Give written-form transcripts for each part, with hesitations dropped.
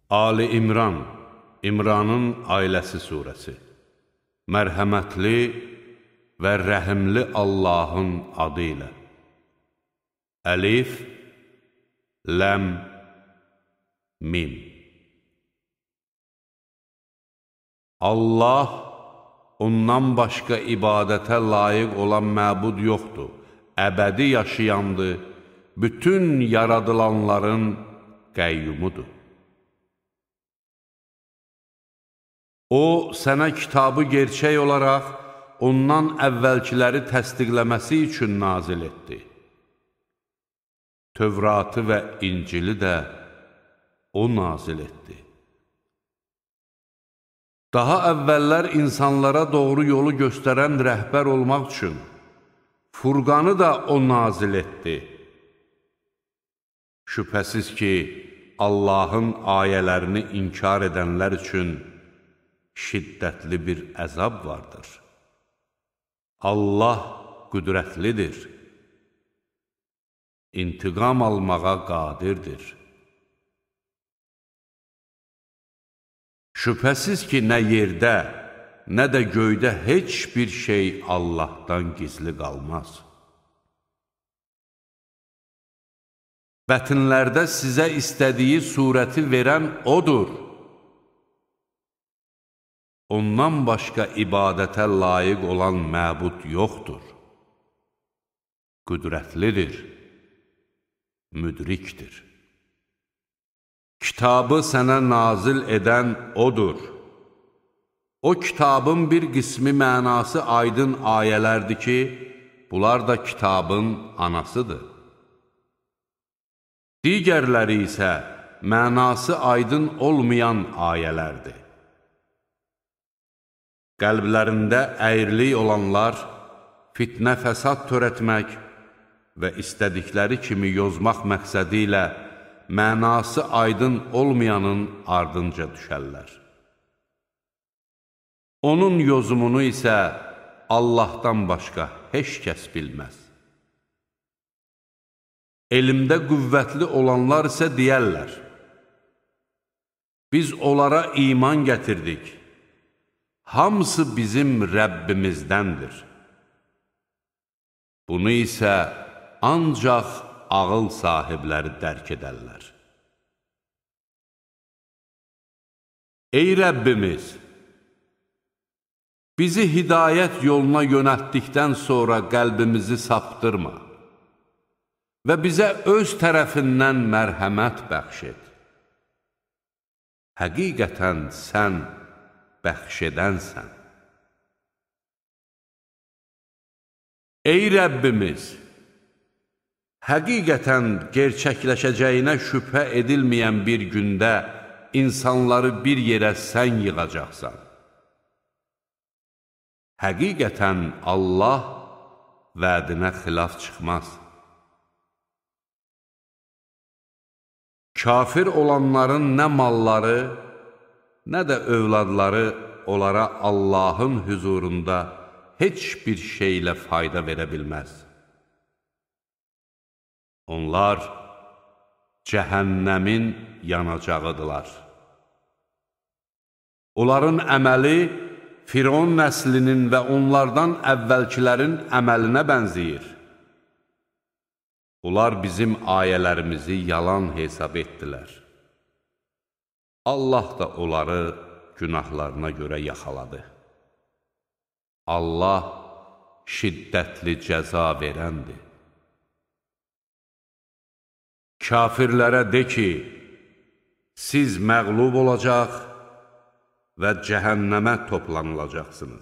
Ali İmran, İmranın ailəsi surəsi. Mərhəmətli və rəhimli Allahın adı ilə. Əlif, Ləm, Mim. Allah, ondan başqa ibadətə layiq olan məbud yoxdur, əbədi yaşayandır, bütün yaradılanların qəyyumudur. O, sənə kitabı gerçək olaraq ondan əvvəlkiləri təsdiqləməsi üçün nazil etdi. Tövratı və İncili də o nazil etdi. Daha əvvəllər insanlara doğru yolu göstərən rəhbər olmaq üçün Furqanı da o nazil etdi. Şübhəsiz ki, Allahın ayələrini inkar edənlər üçün şiddətli bir əzab vardır. Allah qüdrətlidir, intiqam almağa qadirdir. Şübhəsiz ki, nə yerdə, nə də göydə heç bir şey Allahdan gizli qalmaz. Bətnlərdə sizə istədiyi surəti verən odur. Ondan başqa ibadətə layiq olan məbud yoxdur. Qüdrətlidir, müdrikdir. Kitabı sənə nazil edən odur. O kitabın bir qismi mənası aydın ayələrdir ki, bunlar da kitabın anasıdır. Digərləri isə mənası aydın olmayan ayələrdir. Qəlblərində əyrilik olanlar fitnə fəsad törətmək və istədikləri kimi yozmaq məqsədi ilə mənası aydın olmayanın ardınca düşərlər. Onun yozumunu isə Allahdan başqa heç kəs bilməz. Elmdə qüvvətli olanlar isə deyərlər, biz onlara iman gətirdik. Hamısı bizim Rəbbimizdəndir. Bunu isə ancaq ağıl sahibləri dərk edərlər. Ey Rəbbimiz! Bizi hidayət yoluna yönəltdikdən sonra qəlbimizi saptırma və bizə öz tərəfindən mərhəmət bəxş et. Həqiqətən sən bəxş edənsən. Ey Rəbbimiz! Həqiqətən gerçəkləşəcəyinə şübhə edilməyən bir gündə insanları bir yerə sən yığacaqsan. Həqiqətən Allah vədinə xilaf çıxmaz. Kafir olanların nə malları, nə də övladları onlara Allahın hüzurunda heç bir şeylə fayda verə bilməz. Onlar cəhənnəmin yanacağıdırlar. Onların əməli Firon nəslinin və onlardan əvvəlkilərin əməlinə bənzəyir. Onlar bizim ayələrimizi yalan hesab etdilər. Allah da onları günahlarına görə yaxaladı. Allah şiddətli cəza verəndir. Kafirlərə de ki, siz məğlub olacaq və cəhənnəmə toplanılacaqsınız.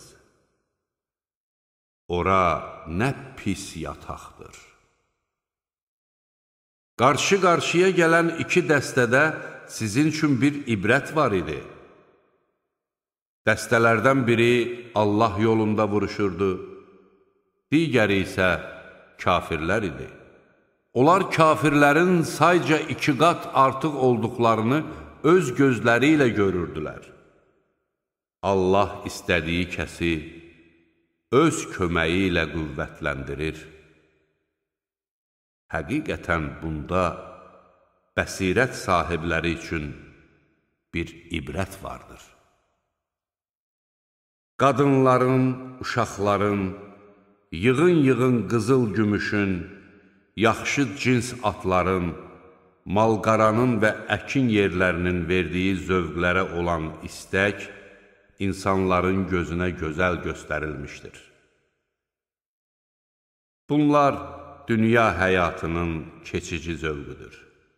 Ora nə pis yataqdır. Qarşı-qarşıya gələn iki dəstədə sizin üçün bir ibrət var idi. Dəstələrdən biri Allah yolunda vuruşurdu, digəri isə kafirlər idi. Onlar kafirlərin sayca 2 qat artıq olduqlarını öz gözləri ilə görürdülər. Allah istədiyi kəsi öz köməyi ilə qüvvətləndirir. Həqiqətən bunda bəsirət sahibləri üçün bir ibrət vardır. Qadınların, uşaqların, yığın-yığın qızıl gümüşün, yaxşı cins atların, malqaranın və əkin yerlərinin verdiyi zövqlərə olan istək, insanların gözünə gözəl göstərilmişdir. Bunlar dünya həyatının keçici zövqüdür.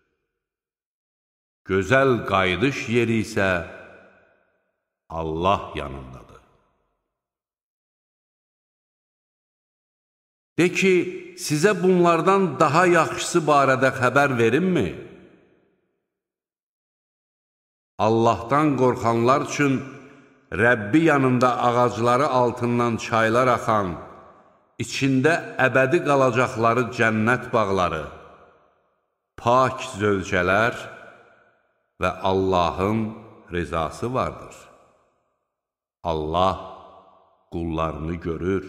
Gözəl qayıdış yeri isə Allah yanındadır. De ki, sizə bunlardan daha yaxşısı barədə xəbər verimmi? Allahdan qorxanlar üçün Rəbbi yanında ağacları altından çaylar axan, içində əbədi qalacaqları cənnət bağları, pak zövcələr və Allahın rizası vardır. Allah qullarını görür.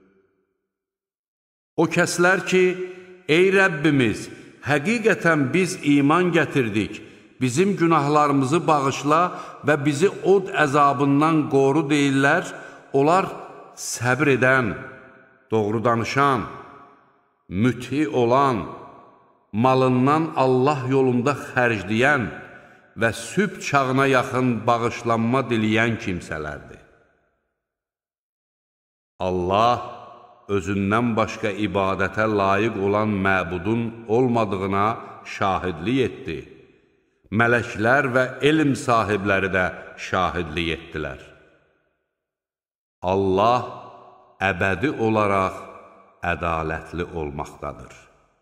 O kəslər ki, ey Rəbbimiz, həqiqətən biz iman gətirdik, bizim günahlarımızı bağışla və bizi od əzabından qoru deyirlər, onlar səbr edən, doğru danışan, müti olan, malından Allah yolunda xərcləyən və sübh çağına yaxın bağışlanma diləyən kimsələrdir. Allah özündən başqa ibadətə layiq olan məbudun olmadığına şahidlik etdi. Mələklər və elm sahibləri də şahidlik etdilər. Allah əbədi olaraq ədalətli olmaqdadır.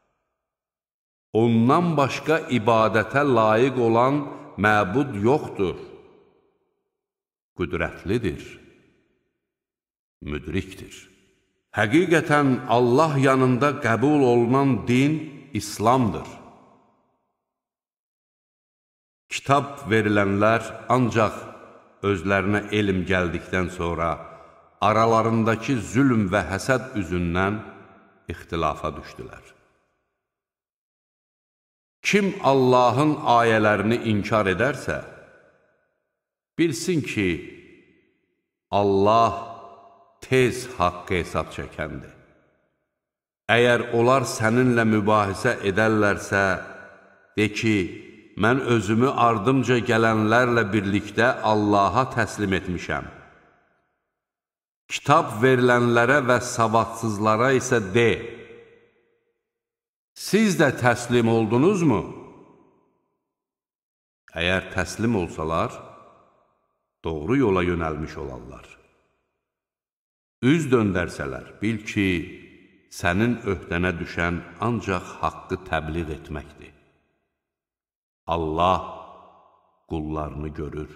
Ondan başqa ibadətə layiq olan məbud yoxdur. Qüdrətlidir, müdrikdir. Həqiqətən Allah yanında qəbul olunan din İslamdır. Kitab verilənlər ancaq özlərinə elm gəldikdən sonra aralarındakı zülm və həsəd üzündən ixtilafa düşdülər. Kim Allahın ayələrini inkar edərsə, bilsin ki, Allah tez haqqı hesab çəkəndir. Əgər onlar səninlə mübahisə edərlərsə, de ki, mən özümü ardımca gələnlərlə birlikdə Allaha təslim etmişəm. Kitab verilənlərə və savadsızlara isə de, siz də təslim oldunuzmu? Əgər təslim olsalar, doğru yola yönəlmiş olarlar. Üz döndərsələr, bil ki, sənin öhdənə düşən ancaq haqqı təbliğ etməkdir. Allah qullarını görür.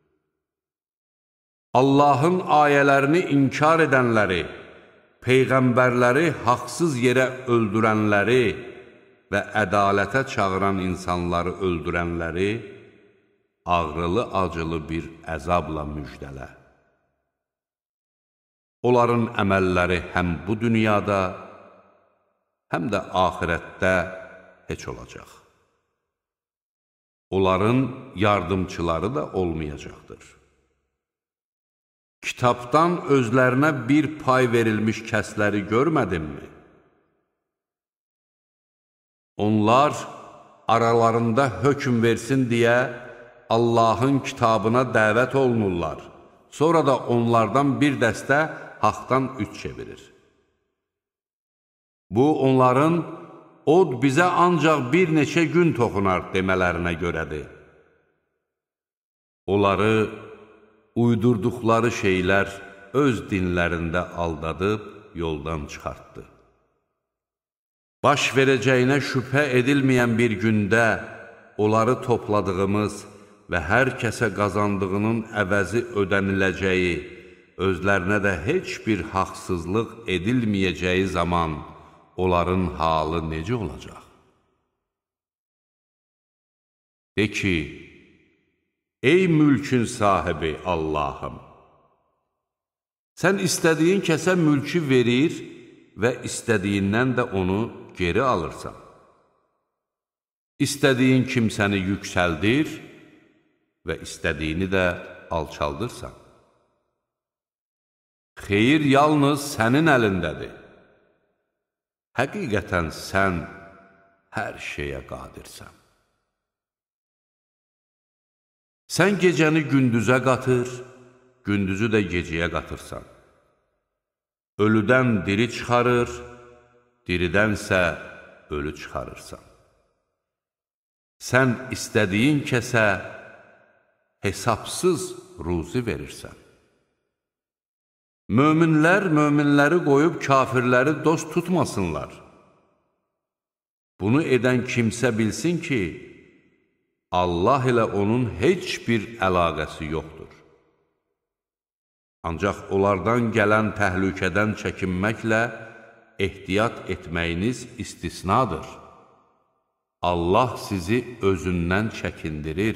Allahın ayələrini inkar edənləri, peyğəmbərləri haqsız yerə öldürənləri və ədalətə çağıran insanları öldürənləri ağrılı-acılı bir əzabla müjdələ. Onların əməlləri həm bu dünyada, həm də axirətdə heç olacaq. Onların yardımçıları da olmayacaqdır. Kitabdan özlərinə bir pay verilmiş kəsləri görmədinmi? Onlar aralarında hökm versin deyə Allahın kitabına dəvət olunurlar. Sonra da onlardan bir dəstə haqdan üç çevirir. Bu, onların od bizə ancaq bir neçə gün toxunar demələrinə görədir. Onları uydurduqları şeylər öz dinlərində aldadıb yoldan çıxartdı. Baş verəcəyinə şübhə edilməyən bir gündə onları topladığımız və hər kəsə qazandığının əvəzi ödəniləcəyi, özlərinə də heç bir haqsızlıq edilməyəcəyi zaman onların halı necə olacaq? De ki, ey mülkün sahibi Allahım! Sən istədiyin kəsə mülkü verir və istədiyindən də onu geri alırsan. İstədiyin kimsəni yüksəldir, və istədiyini də alçaldırsan. Xeyir yalnız sənin əlindədir. Həqiqətən sən hər şeyə qadirsən. Sən gecəni gündüzə qatır, gündüzü də gecəyə qatırsan. Ölüdən diri çıxarır, diridənsə ölü çıxarırsan. Sən istədiyin kəsə hesabsız ruzi verirsən. Möminlər möminləri qoyub kafirləri dost tutmasınlar. Bunu edən kimsə bilsin ki, Allah ilə onun heç bir əlaqəsi yoxdur. Ancaq onlardan gələn təhlükədən çəkinməklə ehtiyat etməyiniz istisnadır. Allah sizi özündən çəkindirir.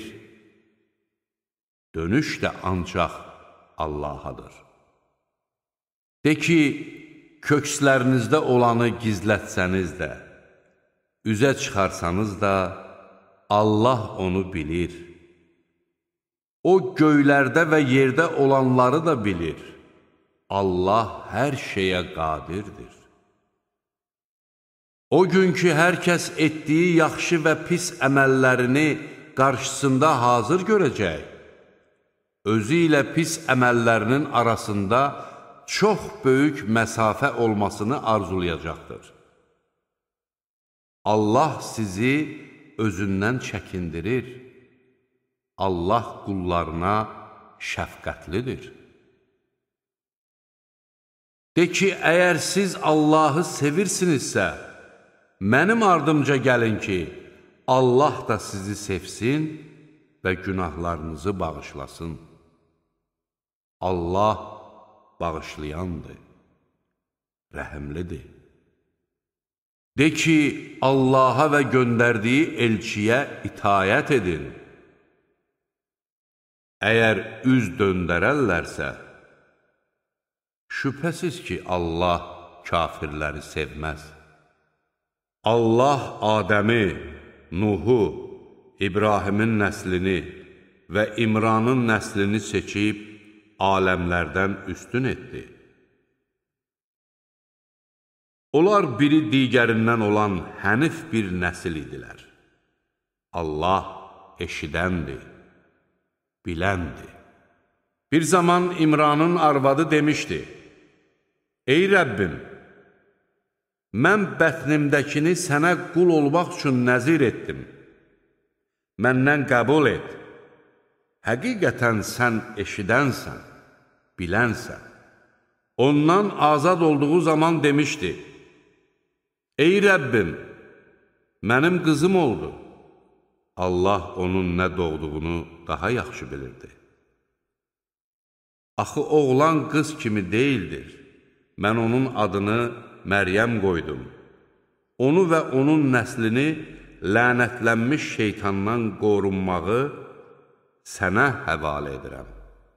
Dönüş də ancaq Allahadır. De ki, kökslərinizdə olanı gizlətsəniz də, üzə çıxarsanız da, Allah onu bilir. O, göylərdə və yerdə olanları da bilir. Allah hər şeyə qadirdir. O gün ki, hər kəs etdiyi yaxşı və pis əməllərini qarşısında hazır görəcək, özü ilə pis əməllərinin arasında çox böyük məsafə olmasını arzulayacaqdır. Allah sizi özündən çəkindirir. Allah qullarına şəfqətlidir. De ki, əgər siz Allahı sevirsinizsə, mənim ardımca gəlin ki, Allah da sizi sevsin və günahlarınızı bağışlasın. Allah bağışlayandır, rəhimlidir. De ki, Allaha və göndərdiyi elçiyə itayət edin. Əgər üz döndərərlərsə, şübhəsiz ki, Allah kafirləri sevməz. Allah Adəmi, Nuhu, İbrahimin nəslini və İmranın nəslini seçib aləmlərdən üstün etdi. Onlar biri digərindən olan hənif bir nəsil idilər. Allah eşidəndir, biləndir. Bir zaman İmranın arvadı demişdi, Ey Rəbbim, mən bətnimdəkini sənə qul olmaq üçün nəzir etdim. Məndən qəbul et. Həqiqətən sən eşidənsən, bilənsən. Ondan azad olduğu zaman demişdi, Ey Rəbbim, mənim qızım oldu. Allah onun nə doğduğunu daha yaxşı bilirdi. Axı oğlan qız kimi deyildir. Mən onun adını Məryəm qoydum. Onu və onun nəslini lənətlənmiş şeytandan qorunmağı sənə həvalə edirəm.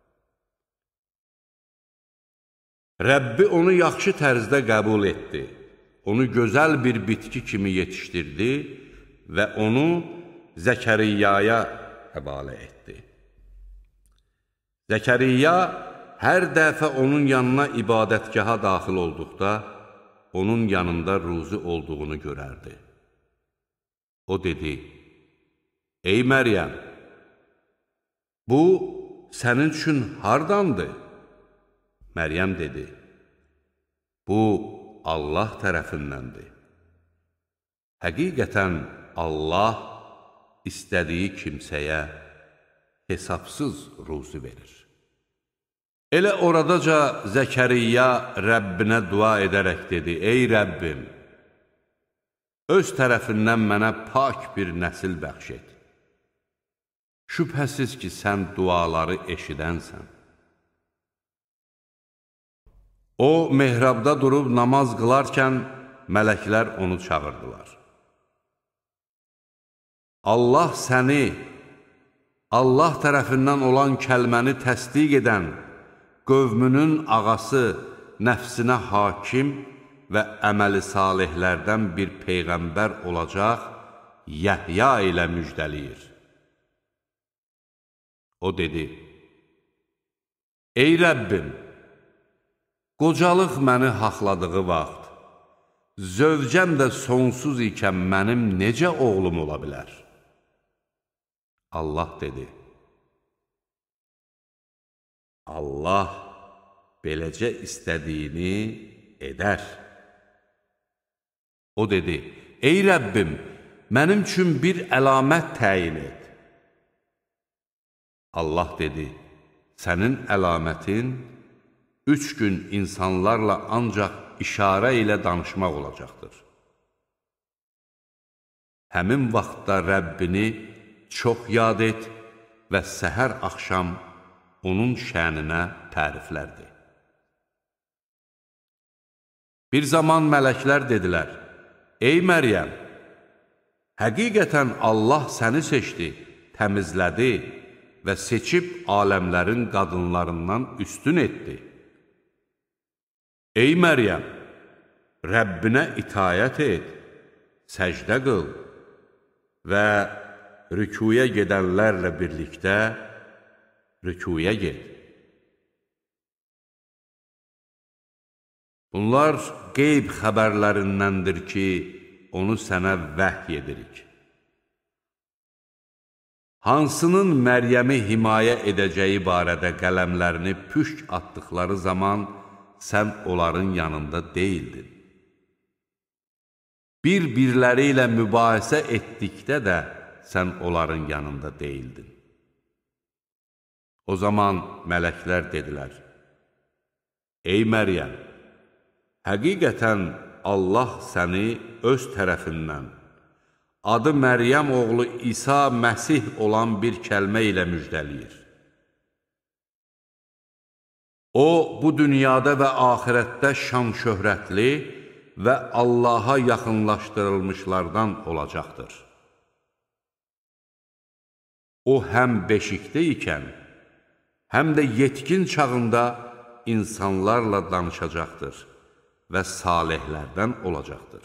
Rəbbi onu yaxşı tərzdə qəbul etdi. Onu gözəl bir bitki kimi yetişdirdi və onu Zəkəriyyaya həvalə etdi. Zəkəriyya hər dəfə onun yanına ibadətgaha daxil olduqda, onun yanında ruzi olduğunu görərdi. O dedi, Ey Məryəm, bu sənin üçün hardandır? Məryəm dedi, bu Allah tərəfindəndir. Həqiqətən Allah istədiyi kimsəyə hesabsız ruzi verir. Elə oradaca Zəkəriyya Rəbbinə dua edərək dedi, Ey Rəbbim, öz tərəfindən mənə pak bir nəsil bəxş et. Şübhəsiz ki, sən duaları eşidənsən. O, mehrabda durub namaz qılarkən mələklər onu çağırdılar. Allah səni, Allah tərəfindən olan kəlməni təsdiq edən, qövmünün ağası, nəfsinə hakim və əməli salihlərdən bir peyğəmbər olacaq Yəhya ilə müjdəliyir. O dedi, ey Rəbbim, qocalıq məni haqladığı vaxt, zövcəm də sonsuz ikən mənim necə oğlum ola bilər? Allah dedi, Allah beləcə istədiyini edər. O dedi, ey Rəbbim, mənim üçün bir əlamət təyin et. Allah dedi, sənin əlamətin 3 gün insanlarla ancaq işarə ilə danışmaq olacaqdır. Həmin vaxtda Rəbbini çox yad et və səhər-axşam onun şəninə təriflərdi. Bir zaman mələklər dedilər, ey Məryəm, həqiqətən Allah səni seçdi, təmizlədi və seçib aləmlərin qadınlarından üstün etdi. Ey Məryəm, Rəbbinə itayət et, səcdə qıl və rükuya gedənlərlə birlikdə rükuya get. Bunlar qeyb xəbərlərindəndir ki, onu sənə vəhy edirik. Hansının Məryəmi himayə edəcəyi barədə qələmlərini püşk atdıqları zaman sən onların yanında deyildin. Bir-birləri ilə mübahisə etdikdə də sən onların yanında deyildin. O zaman mələklər dedilər, ey Məryəm, həqiqətən Allah səni öz tərəfindən, adı Məryəm oğlu İsa Məsih olan bir kəlmə ilə müjdəliyir. O, bu dünyada və axirətdə şan-şöhrətli və Allaha yaxınlaşdırılmışlardan olacaqdır. O, həm beşikdə ikən, həm də yetkin çağında insanlarla danışacaqdır və salihlərdən olacaqdır.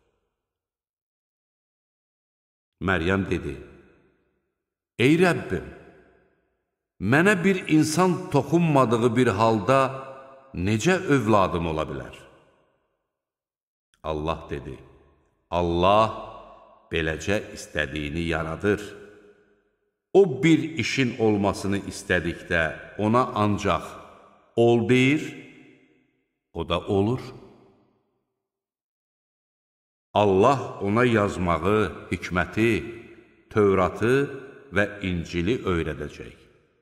Məryəm dedi, ey Rəbbim, mənə bir insan toxunmadığı bir halda necə övladım ola bilər? Allah dedi, Allah beləcə istədiyini yaradır. O bir işin olmasını istədikdə ona ancaq ol deyir, o da olur. Allah ona yazmağı, hikməti, Tövratı və İncili öyrədəcək.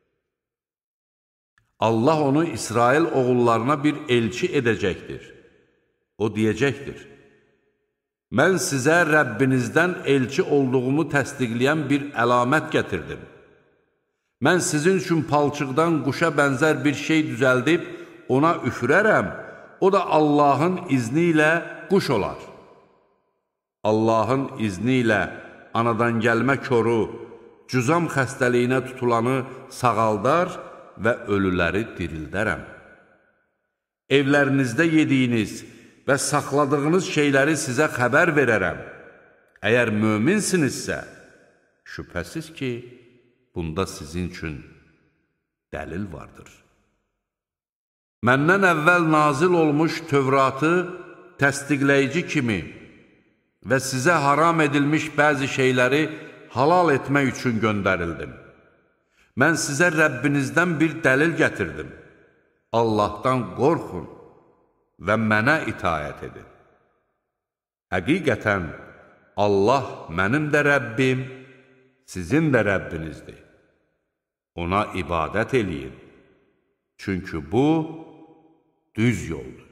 Allah onu İsrail oğullarına bir elçi edəcəkdir. O deyəcəkdir, mən sizə Rəbbinizdən elçi olduğumu təsdiqləyən bir əlamət gətirdim. Mən sizin üçün palçıqdan quşa bənzər bir şey düzəldib, ona üfürərəm, o da Allahın izni ilə quş olar. Allahın izni ilə anadan gəlmə koru, cüzam xəstəliyinə tutulanı sağaldar və ölüləri dirildərəm. Evlərinizdə yediyiniz və saxladığınız şeyləri sizə xəbər verərəm. Əgər möminsinizsə, şübhəsiz ki, bunda sizin üçün dəlil vardır. Məndən əvvəl nazil olmuş Tövratı təsdiqləyici kimi və sizə haram edilmiş bəzi şeyləri halal etmək üçün göndərildim. Mən sizə Rəbbinizdən bir dəlil gətirdim. Allahdan qorxun və mənə itayət edin. Həqiqətən, Allah mənim də Rəbbim, sizin də Rəbbinizdir. Ona ibadət eləyin. Çünki bu, düz yoldur.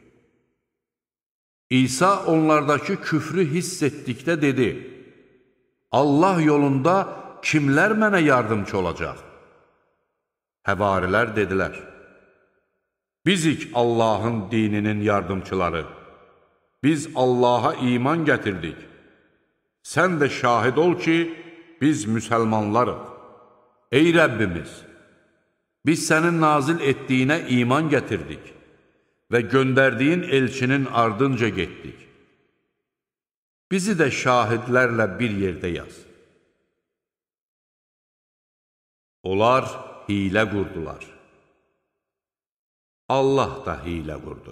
İsa onlardakı küfrü hiss etdikdə dedi, Allah yolunda kimlər mənə yardımcı olacaq? Həvarilər dedilər, bizik Allahın dininin yardımçıları, biz Allaha iman gətirdik. Sən də şahid ol ki, biz müsəlmanlarıq. Ey Rəbbimiz, biz sənin nazil etdiyinə iman gətirdik və göndərdiyin elçinin ardınca getdik. Bizi də şahidlərlə bir yerdə yaz. Onlar hiylə qurdular. Allah da hiylə qurdu.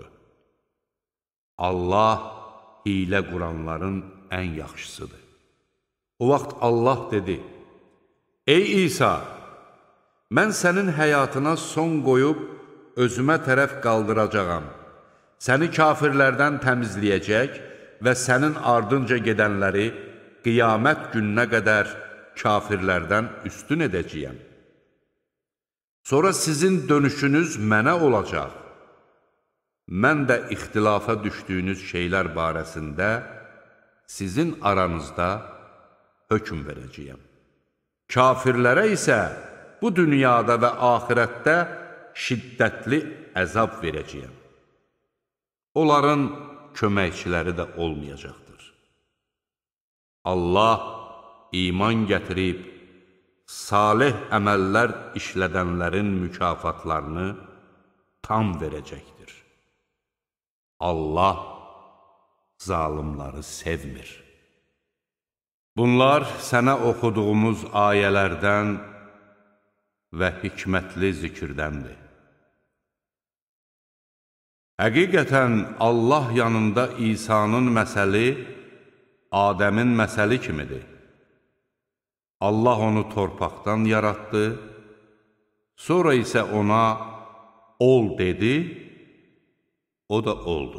Allah hiylə quranların ən yaxşısıdır. O vaxt Allah dedi, Ey İsa, mən sənin həyatına son qoyub, özümə tərəf qaldıracağam. Səni kafirlərdən təmizləyəcək və sənin ardınca gedənləri qiyamət gününə qədər kafirlərdən üstün edəcəyəm. Sonra sizin dönüşünüz mənə olacaq. Mən də ixtilafa düşdüyünüz şeylər barəsində sizin aranızda hökm verəcəyəm. Kafirlərə isə bu dünyada və axirətdə şiddətli əzab verəcəyəm. Onların köməkçiləri də olmayacaqdır. Allah iman gətirib, salih əməllər işlədənlərin mükafatlarını tam verəcəkdir. Allah zalımları sevmir. Bunlar sənə oxuduğumuz ayələrdən və hikmətli zikirdəndir. Həqiqətən Allah yanında İsa'nın məsəli Adəmin məsəli kimidir. Allah onu torpaqdan yaratdı, sonra isə ona ol dedi, o da oldu.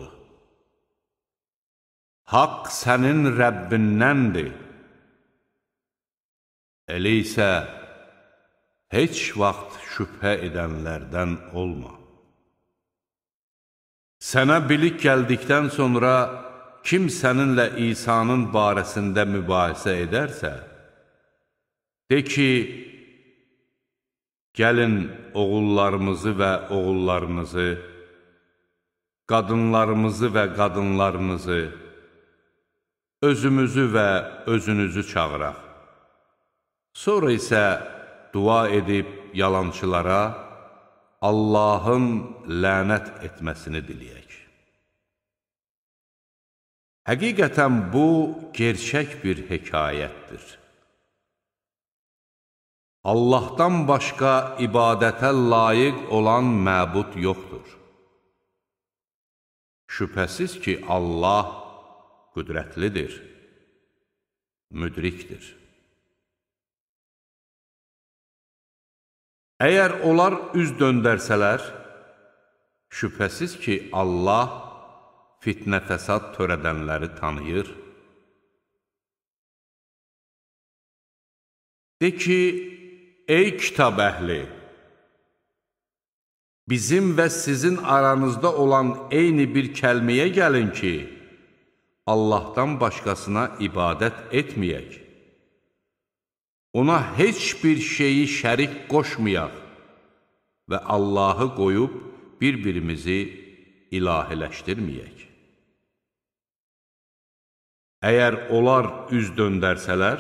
Haqq sənin Rəbbindəndir. Elə isə heç vaxt şübhə edənlərdən olma. Sənə bilik gəldikdən sonra kim səninlə İsa'nın barəsində mübahisə edərsə, de ki, gəlin oğullarımızı və oğullarınızı, qadınlarımızı və qadınlarınızı, özümüzü və özünüzü çağıraq. Sonra isə dua edib yalançılara Allahın lənət etməsini diləyək. Həqiqətən bu, gerçək bir hekayətdir. Allahdan başqa ibadətə layiq olan məbud yoxdur. Şübhəsiz ki, Allah qüdrətlidir, müdrikdir. Əgər onlar üz döndərsələr, şübhəsiz ki, Allah fitnə fəsad törədənləri tanıyır. De ki, ey kitab əhli, bizim və sizin aranızda olan eyni bir kəlməyə gəlin ki, Allahdan başqasına ibadət etməyək. Ona heç bir şeyi şərik qoşmayaq və Allahı qoyub bir-birimizi ilahiləşdirməyək. Əgər onlar üz döndərsələr,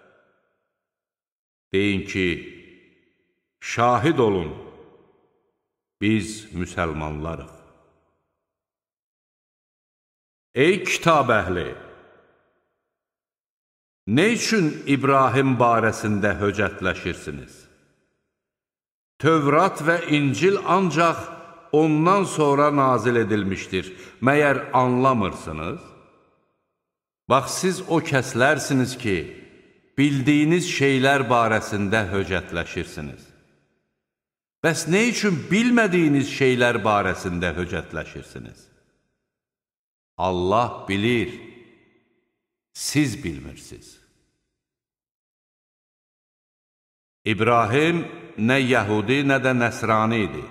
deyin ki, şahid olun, biz müsəlmanlarıq. Ey kitab əhli! Nə üçün İbrahim barəsində höcətləşirsiniz? Tövrat və İncil ancaq ondan sonra nazil edilmişdir. Məyər anlamırsınız? Bax, siz o kəslərsiniz ki, bildiyiniz şeylər barəsində höcətləşirsiniz. Bəs nə üçün bilmədiyiniz şeylər barəsində höcətləşirsiniz? Allah bilir, siz bilmirsiniz. İbrahim nə Yəhudi, nə də Nəsrani idi.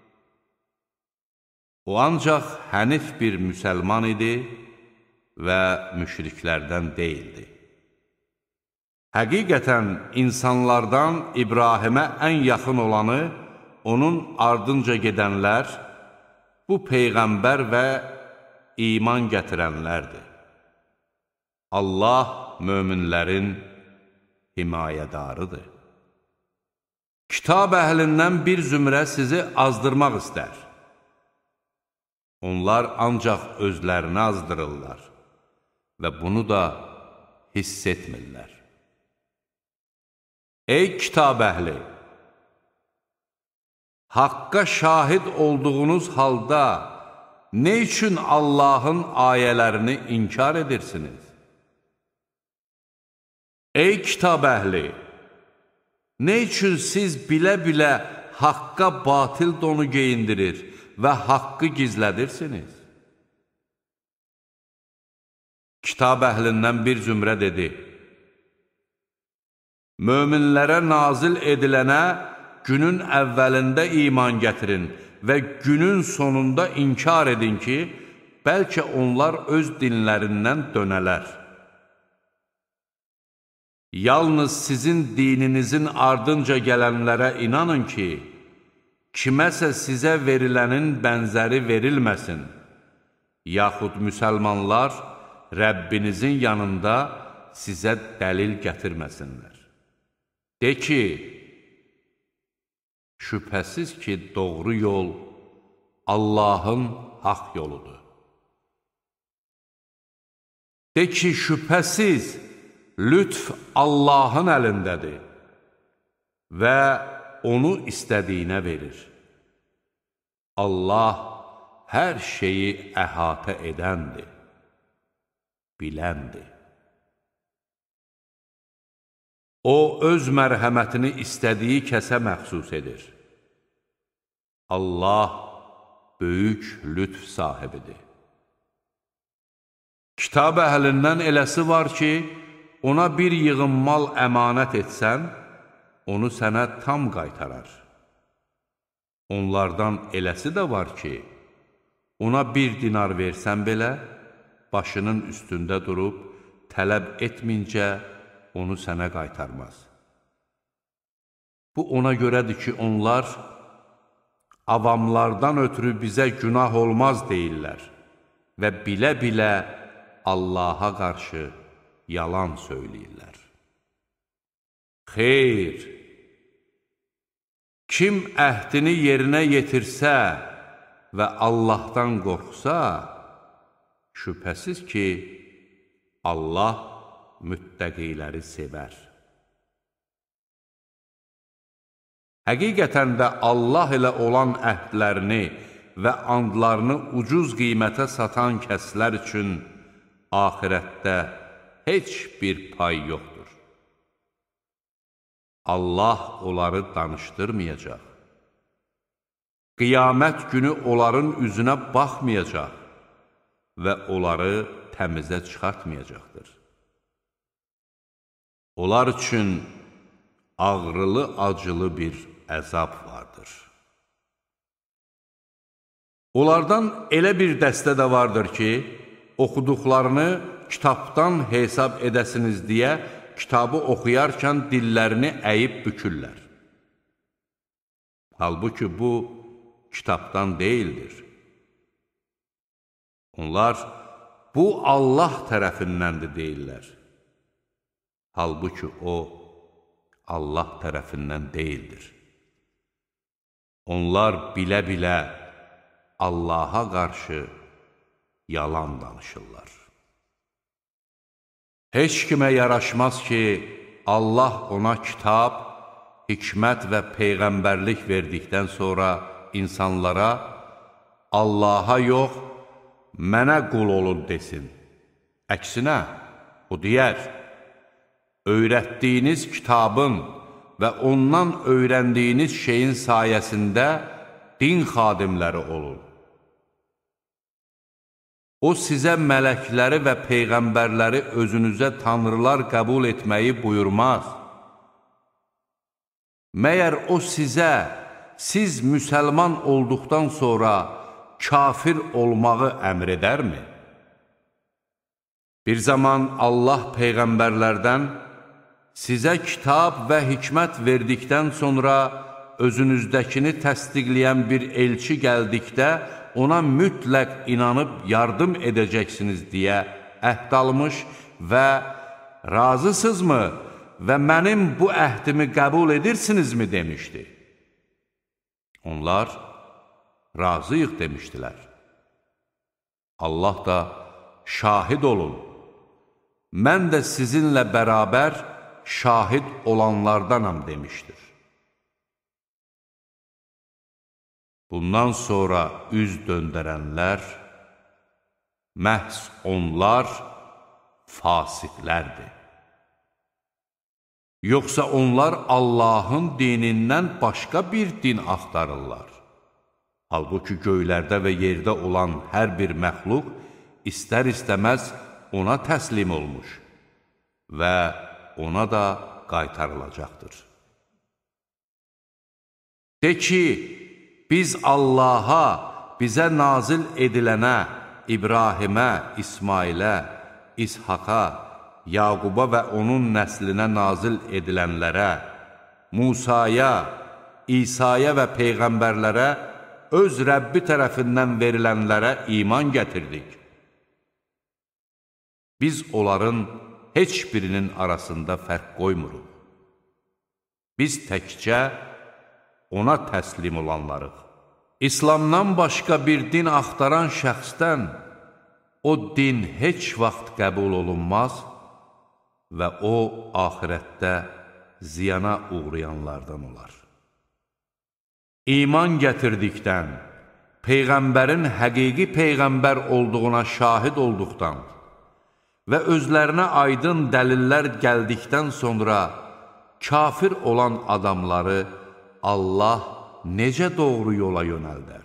O ancaq hənif bir müsəlman idi və müşriklərdən deyildi. Həqiqətən insanlardan İbrahimə ən yaxın olanı, onun ardınca gedənlər, bu Peyğəmbər və iman gətirənlərdir. Allah möminlərin himayədarıdır. Kitab əhlindən bir zümrə sizi azdırmaq istər. Onlar ancaq özlərini azdırırlar və bunu da hiss etmirlər. Ey kitab əhli! Haqqa şahid olduğunuz halda nə üçün Allahın ayələrini inkar edirsiniz? Ey kitab əhli! Nə üçün siz bilə-bilə haqqa batil donu geyindirir və haqqı gizlədirsiniz? Kitab əhlindən bir zümrə dedi: Möminlərə nazil edilənə günün əvvəlində iman gətirin və günün sonunda inkar edin ki, bəlkə onlar öz dinlərindən dönələr. Yalnız sizin dininizin ardınca gələnlərə inanın ki, kiməsə sizə verilənin bənzəri verilməsin, yaxud müsəlmanlar Rəbbinizin yanında sizə dəlil gətirməsinlər. De ki, şübhəsiz ki, doğru yol Allahın haqq yoludur. De ki, şübhəsiz lütf Allahın əlindədir və onu istədiyinə verir. Allah hər şeyi əhatə edəndir, biləndir. O, öz mərhəmətini istədiyi kəsə məxsus edir. Allah böyük lütf sahibidir. Kitab əhlindən eləsi var ki, ona bir yığın mal əmanət etsən, onu sənə tam qaytarar. Onlardan eləsi də var ki, ona 1 dinar versən belə, başının üstündə durub, tələb etməyincə, onu sənə qaytarmaz. Bu ona görədir ki, onlar avamlardan ötürü bizə günah olmaz deyirlər və bilə-bilə Allaha qarşı yalan söyləyirlər. Xeyr! Kim əhdini yerinə yetirsə və Allahdan qorxsa, şübhəsiz ki, Allah müttəqiləri sevər. Həqiqətən də Allah ilə olan əhdlərini və andlarını ucuz qiymətə satan kəslər üçün axirətdə heç bir pay yoxdur. Allah onları danışdırmayacaq. Qiyamət günü onların üzünə baxmayacaq və onları təmizə çıxartmayacaqdır. Onlar üçün ağrılı-acılı bir əzab vardır. Onlardan elə bir dəstə də vardır ki, oxuduqlarını kitabdan hesab edəsiniz deyə kitabı oxuyarkən dillərini əyib bükürlər. Halbuki bu, kitabdan deyildir. Onlar, bu Allah tərəfindəndir deyirlər. Halbuki o, Allah tərəfindən deyildir. Onlar bilə-bilə Allaha qarşı yalan danışırlar. Heç kimə yaraşmaz ki, Allah ona kitab, hikmət və peyğəmbərlik verdikdən sonra insanlara Allaha yox, mənə qul olun desin. Əksinə, o deyər, öyrətdiyiniz kitabın və ondan öyrəndiyiniz şeyin sayəsində din xadimləri olun. O, sizə mələkləri və peyğəmbərləri özünüzə tanrılar qəbul etməyi buyurmaz. Məyər o sizə, siz müsəlman olduqdan sonra kafir olmağı əmr edərmi? Bir zaman Allah peyğəmbərlərdən sizə kitab və hikmət verdikdən sonra özünüzdəkini təsdiqləyən bir elçi gəldikdə ona mütləq inanıb yardım edəcəksiniz deyə əhd almış və razısızmı və mənim bu əhdimi qəbul edirsinizmi demişdi. Onlar razıyıq demişdilər. Allah da şahid olun, mən də sizinlə bərabər şahid olanlardanam demişdir. Bundan sonra üz döndərənlər, məhz onlar fasiqlərdir. Yoxsa onlar Allahın dinindən başqa bir din axtarırlar. Halbuki göylərdə və yerdə olan hər bir məxluq istər-istəməz ona təslim olmuş və ona da qaytarılacaqdır. De ki, biz Allaha, bizə nazil edilənə, İbrahimə, İsmailə, İshaqa, Yaquba və onun nəslinə nazil edilənlərə, Musaya, İsa'ya və Peyğəmbərlərə, öz Rəbbi tərəfindən verilənlərə iman gətirdik. Biz onların heç birinin arasında fərq qoymuruq. Biz təkcə ona təslim olanlarıq. İslamdan başqa bir din axtaran şəxsdən o din heç vaxt qəbul olunmaz və o, axirətdə ziyana uğrayanlardan olar. İman gətirdikdən, Peyğəmbərin həqiqi Peyğəmbər olduğuna şahid olduqdan və özlərinə aydın dəlillər gəldikdən sonra kafir olan adamları Allah necə doğru yola yönəldər?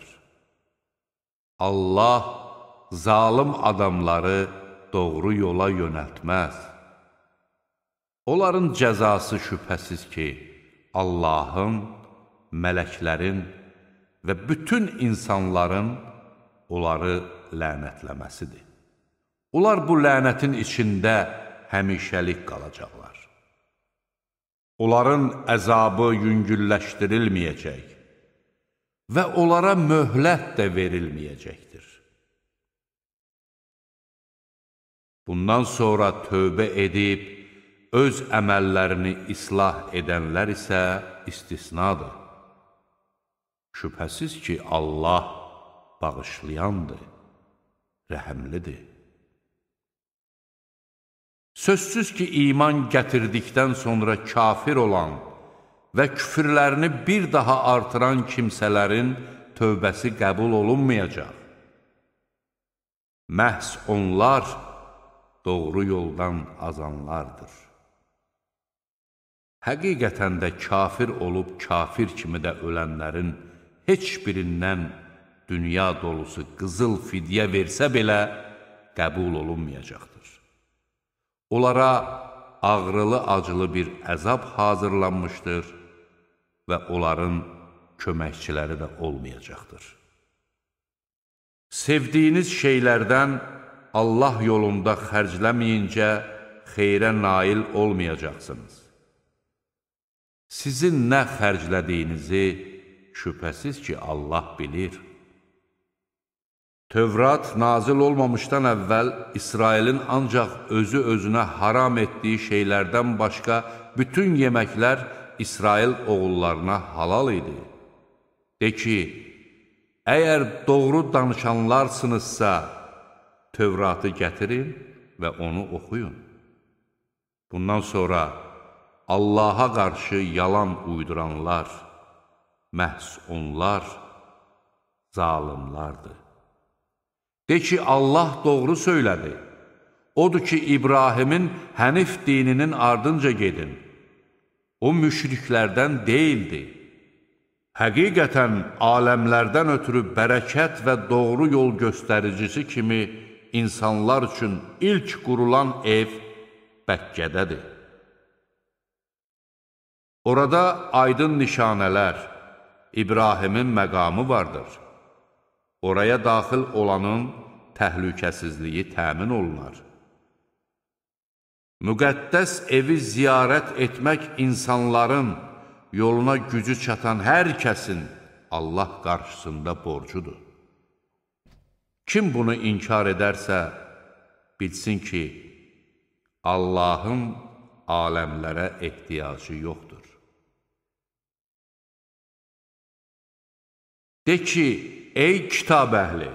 Allah zalım adamları doğru yola yönəltməz. Onların cəzası şübhəsiz ki, Allahın, mələklərin və bütün insanların onları lənətləməsidir. Onlar bu lənətin içində həmişəlik qalacaqlar. Onların əzabı yüngülləşdirilməyəcək və onlara möhlət də verilməyəcəkdir. Bundan sonra tövbə edib, öz əməllərini islah edənlər isə istisnadır. Şübhəsiz ki, Allah bağışlayandır, rəhəmlidir. Sözsüz ki, iman gətirdikdən sonra kafir olan və küfürlərini bir daha artıran kimsələrin tövbəsi qəbul olunmayacaq. Məhz onlar doğru yoldan azanlardır. Həqiqətən də kafir olub kafir kimi də ölənlərin heç birindən dünya dolusu qızıl fidyə versə belə qəbul olunmayacaqdır. Onlara ağrılı-acılı bir əzab hazırlanmışdır və onların köməkçiləri də olmayacaqdır. Sevdiyiniz şeylərdən Allah yolunda xərcləməyincə xeyrə nail olmayacaqsınız. Sizin nə xərclədiyinizi şübhəsiz ki, Allah bilir. Tövrat nazil olmamışdan əvvəl İsrailin ancaq özü-özünə haram etdiyi şeylərdən başqa bütün yeməklər İsrail oğullarına halal idi. De ki, əgər doğru danışanlarsınızsa, Tövratı gətirin və onu oxuyun. Bundan sonra Allaha qarşı yalan uyduranlar, məhz onlar zalimlardır. De ki, Allah doğru söylədi. Odur ki, İbrahimin Hənif dininin ardınca gedin. O müşriklərdən deyildi. Həqiqətən aləmlərdən ötürü bərəkət və doğru yol göstəricisi kimi insanlar üçün ilk qurulan ev Bəkkədədir. Orada aydın nişanələr, İbrahimin məqamı vardır. Oraya daxil olanın təhlükəsizliyi təmin olunar. Müqəddəs evi ziyarət etmək insanların yoluna gücü çatan hər kəsin Allah qarşısında borcudur. Kim bunu inkar edərsə, bilsin ki, Allahın aləmlərə ehtiyacı yoxdur. De ki, ey kitab əhli!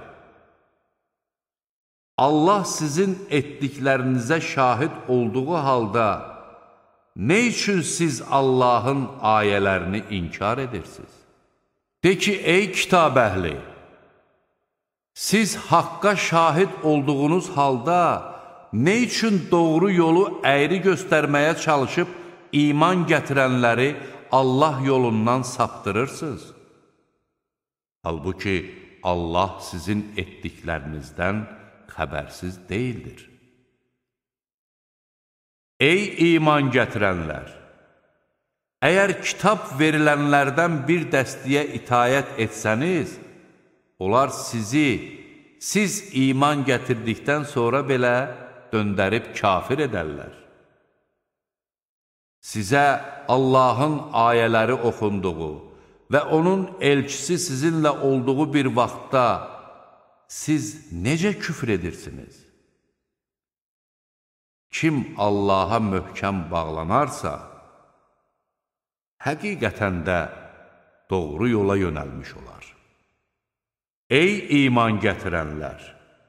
Allah sizin etdiklərinizə şahid olduğu halda, nə üçün siz Allahın ayələrini inkar edirsiniz? De ki, ey kitab əhli, siz haqqa şahid olduğunuz halda nə üçün doğru yolu əyri göstərməyə çalışıb iman gətirənləri Allah yolundan saptırırsınız? Halbuki Allah sizin etdiklərinizdən xəbərsiz deyildir. Ey iman gətirənlər! Əgər kitab verilənlərdən bir dəstəyə itayət etsəniz, onlar siz iman gətirdikdən sonra belə döndərib kafir edərlər. Sizə Allahın ayələri oxunduğu və onun elçisi sizinlə olduğu bir vaxtda siz necə küfr edirsiniz? Kim Allaha möhkəm bağlanarsa, həqiqətən də doğru yola yönəlmiş olar. Ey iman gətirənlər!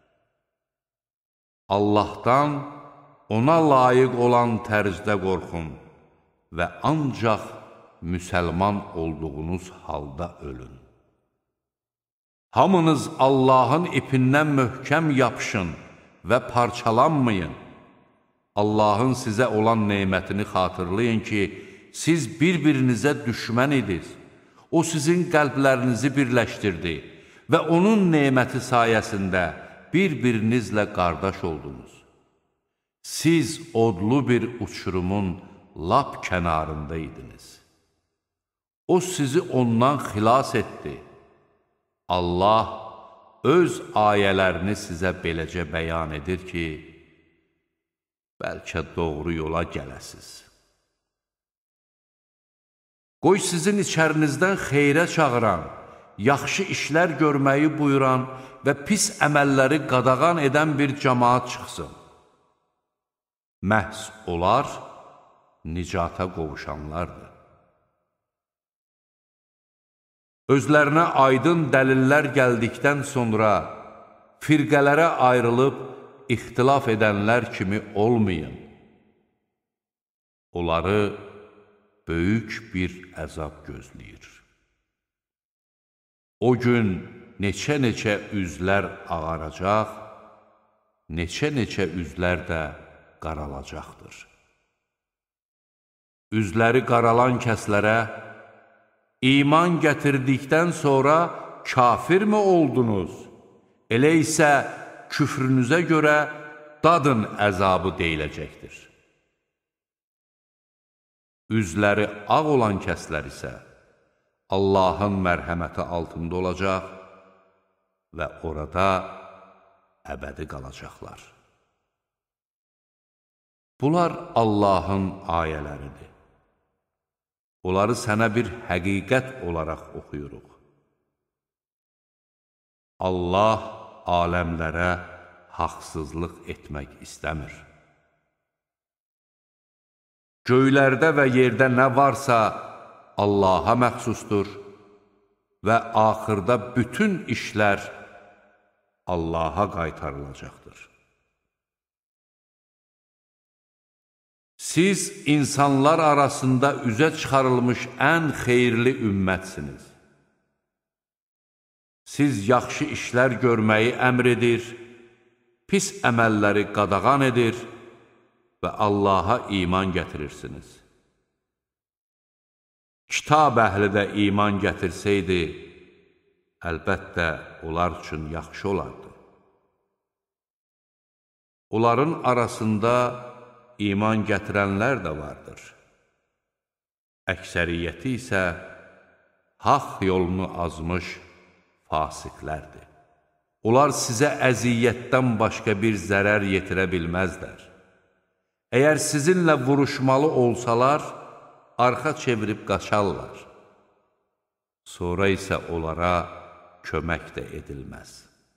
Allahdan ona layiq olan tərzdə qorxun və ancaq müsəlman olduğunuz halda ölün. Hamınız Allahın ipindən möhkəm yapışın və parçalanmayın. Allahın sizə olan neymətini xatırlayın ki, siz bir-birinizə düşmən idiniz. O sizin qəlblərinizi birləşdirdi və onun neyməti sayəsində bir-birinizlə qardaş oldunuz. Siz odlu bir uçurumun lap kənarında idiniz. O sizi ondan xilas etdi. Allah öz ayələrini sizə beləcə bəyan edir ki, bəlkə doğru yola gələsiz. Qoy sizin içərinizdən xeyrə çağıran, yaxşı işlər görməyi buyuran və pis əməlləri qadağan edən bir cəmaat çıxsın. Məhz onlar nicata qovuşanlardır. Özlərinə aydın dəlillər gəldikdən sonra firqələrə ayrılıb ixtilaf edənlər kimi olmayın. Onları böyük bir əzab gözləyir. O gün neçə-neçə üzlər ağaracaq, neçə-neçə üzlər də qaralacaqdır. Üzləri qaralan kəslərə, iman gətirdikdən sonra kafirmi oldunuz? Elə isə küfrünüzə görə dadın əzabı deyiləcəkdir. Üzləri ağ olan kəslər isə Allahın mərhəməti altında olacaq və orada əbədi qalacaqlar. Bunlar Allahın ayələridir. Onları sənə bir həqiqət olaraq oxuyuruq. Allah aləmlərə haqsızlıq etmək istəmir. Göylərdə və yerdə nə varsa Allaha məxsusdur və axırda bütün işlər Allaha qaytarılacaqdır. Siz insanlar arasında üzə çıxarılmış ən xeyirli ümmətsiniz. Siz yaxşı işlər görməyi əmr edir, pis əməlləri qadağan edir və Allaha iman gətirirsiniz. Kitab əhli də iman gətirsəydi, əlbəttə onlar üçün yaxşı olardı. Onların arasında iman gətirənlər də vardır. Əksəriyyəti isə haqq yolunu azmış fasiqlərdir. Onlar sizə əziyyətdən başqa bir zərər yetirə bilməzlər. Əgər sizinlə vuruşmalı olsalar, arxa çevirib qaçarlar. Sonra isə onlara kömək də edilməz.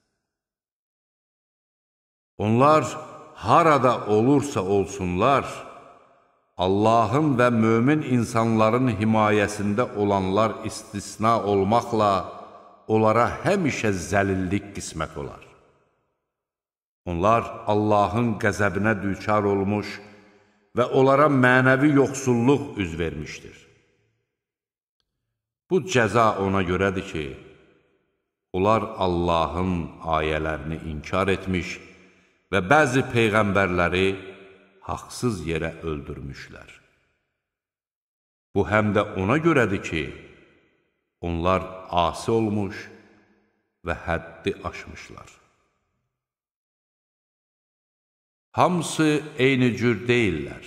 Onlar harada olursa olsunlar, Allahın və mömin insanların himayəsində olanlar istisna olmaqla onlara həmişə zəlillik qismət olar. Onlar Allahın qəzəbinə düçar olmuş və onlara mənəvi yoxsulluq üz vermişdir. Bu cəza ona görədir ki, onlar Allahın ayələrini inkar etmiş və bəzi peyğəmbərləri haqsız yerə öldürmüşlər. Bu həm də ona görədir ki, onlar asi olmuş və həddi aşmışlar. Hamısı eyni cür deyirlər.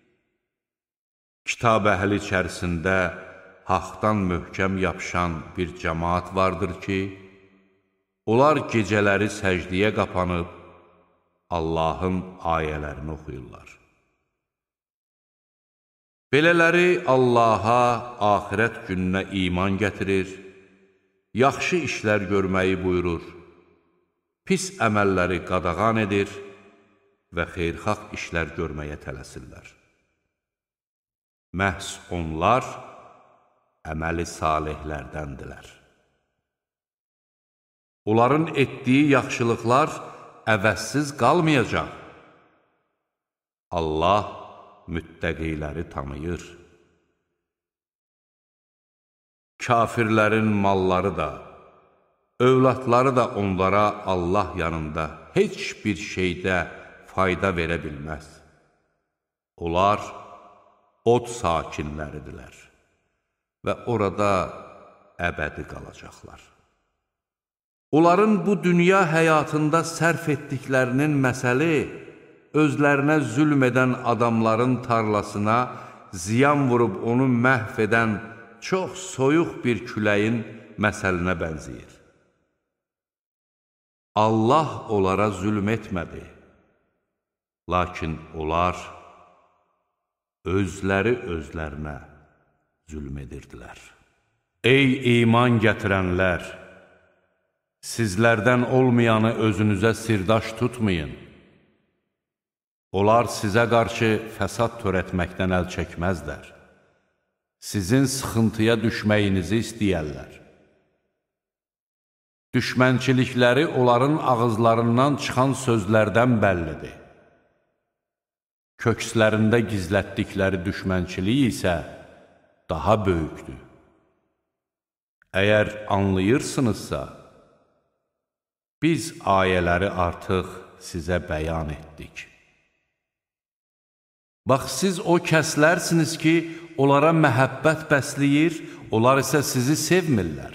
Kitab əhli içərisində haqdan möhkəm yapışan bir cəmaat vardır ki, onlar gecələri səcdiyə qapanıb Allahın ayələrini oxuyurlar. Belələri Allaha, axirət gününə iman gətirir, yaxşı işlər görməyi buyurur, pis əməlləri qadağan edir və xeyirxah işlər görməyə tələsirlər. Məhz onlar əməli salihlərdəndirlər. Onların etdiyi yaxşılıqlar əvəzsiz qalmayacaq. Allah müttəqiləri tanıyır. Kafirlərin malları da, övladları da onlara Allah yanında heç bir şeydə fayda verə bilməz. Onlar od sakinləridirlər və orada əbədi qalacaqlar. Onların bu dünya həyatında sərf etdiklərinin məsəli, özlərinə zülm edən adamların tarlasına ziyan vurub onu məhv edən çox soyuq bir küləyin məsəlinə bənzəyir. Allah onlara zülm etmədi, lakin onlar özləri özlərinə zülm edirdilər. Ey iman gətirənlər! Sizlərdən olmayanı özünüzə sirdaş tutmayın. Onlar sizə qarşı fəsad törətməkdən əl çəkməzlər. Sizin sıxıntıya düşməyinizi istəyərlər. Düşmənçilikləri onların ağızlarından çıxan sözlərdən bəllidir. Kökslərində gizlətdikləri düşmənçilik isə daha böyükdür. Əgər anlayırsınızsa, biz ayələri artıq sizə bəyan etdik. Bax, siz o kəslərsiniz ki, onlara məhəbbət bəsləyir, onlar isə sizi sevmirlər.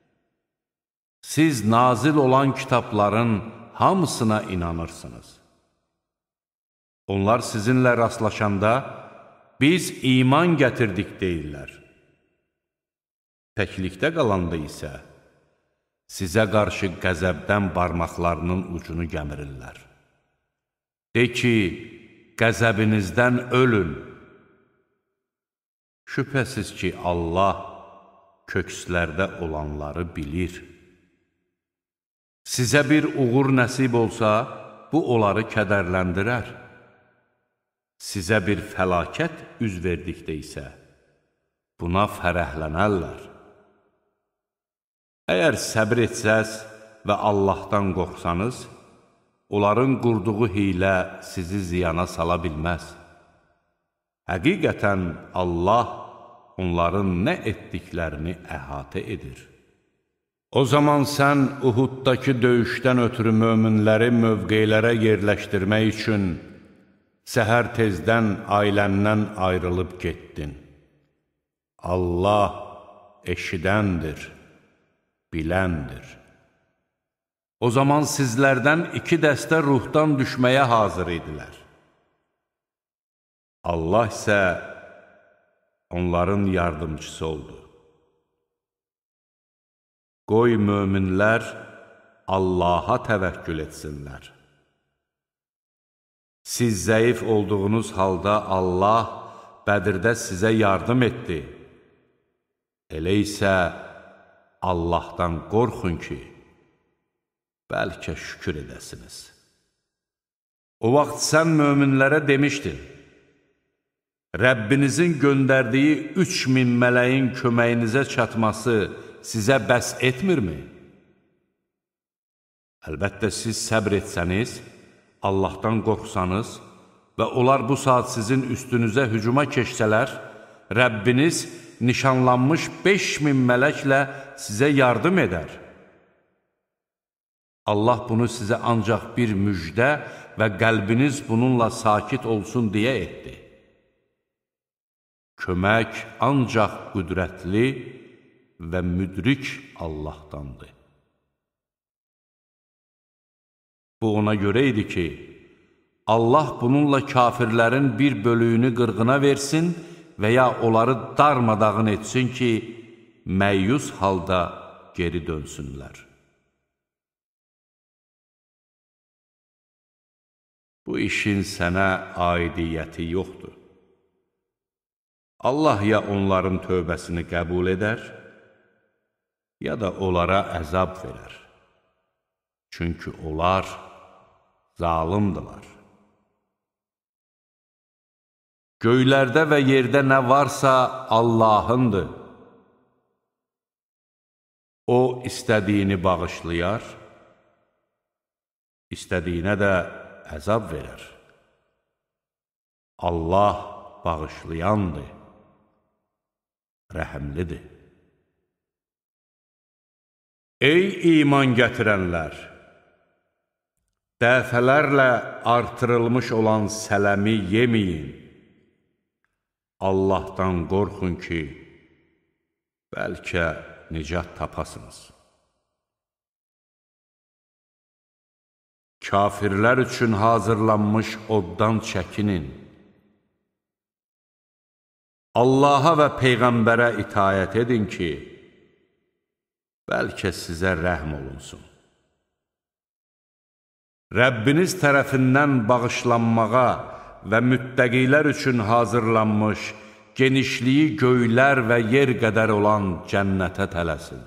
Siz nazil olan kitabların hamısına inanırsınız. Onlar sizinlə rastlaşanda, biz iman gətirdik deyirlər. Təklikdə qalanda isə, sizə qarşı qəzəbdən barmaqlarının ucunu gəmirirlər. De ki, qəzəbinizdən ölün. Şübhəsiz ki, Allah kökslərdə olanları bilir. Sizə bir uğur nəsib olsa, bu onları kədərləndirər. Sizə bir fəlakət üz verdikdə isə, buna fərəhlənərlər. Əgər səbir etsəz və Allahdan qorxsanız, onların qurduğu hiylə sizi ziyana sala bilməz. Həqiqətən Allah onların nə etdiklərini əhatə edir. O zaman sən Uhuddakı döyüşdən ötürü möminləri mövqelərə yerləşdirmək üçün səhər tezdən ailəndən ayrılıb getdin. Allah eşidəndir, biləndir. O zaman sizlərdən 2 dəstə ruhdan düşməyə hazır idilər. Allah isə onların yardımcısı oldu. Qoy möminlər Allaha təvəkkül etsinlər. Siz zəif olduğunuz halda Allah Bədirdə sizə yardım etdi. Elə isə Allahdan qorxun ki, bəlkə şükür edəsiniz. O vaxt sən möminlərə demişdin, Rəbbinizin göndərdiyi 3000 mələyin köməyinizə çatması sizə bəs etmirmi? Əlbəttə, siz səbr etsəniz, Allahdan qorxsanız və onlar bu saat sizin üstünüzə hücuma keçsələr, Rəbbiniz nişanlanmış 5000 mələklə sizə yardım edər. Allah bunu sizə ancaq bir müjdə və qəlbiniz bununla sakit olsun deyə etdi. Kömək ancaq qüdrətli və müdrik Allahdandır. Bu ona görə idi ki, Allah bununla kafirlərin bir bölüyünü qırğına versin və ya onları darmadağın etsin ki, məyyus halda geri dönsünlər. Bu işin sənə aidiyyəti yoxdur. Allah ya onların tövbəsini qəbul edər, ya da onlara əzab verər. Çünki onlar zalimdilər. Göylərdə və yerdə nə varsa Allahındır. O, istədiyini bağışlayar, istədiyinə də əzab verər. Allah bağışlayandır, rəhəmlidir. Ey iman gətirənlər! Dəfələrlə artırılmış olan sələmi yeməyin. Allahdan qorxun ki, bəlkə nicat tapasınız. Kafirlər üçün hazırlanmış oddan çəkinin. Allaha və Peyğəmbərə itayət edin ki, bəlkə sizə rəhm olunsun. Rəbbiniz tərəfindən bağışlanmağa və müttəqilər üçün hazırlanmış, genişliyi göylər və yer qədər olan cənnətə tələsin.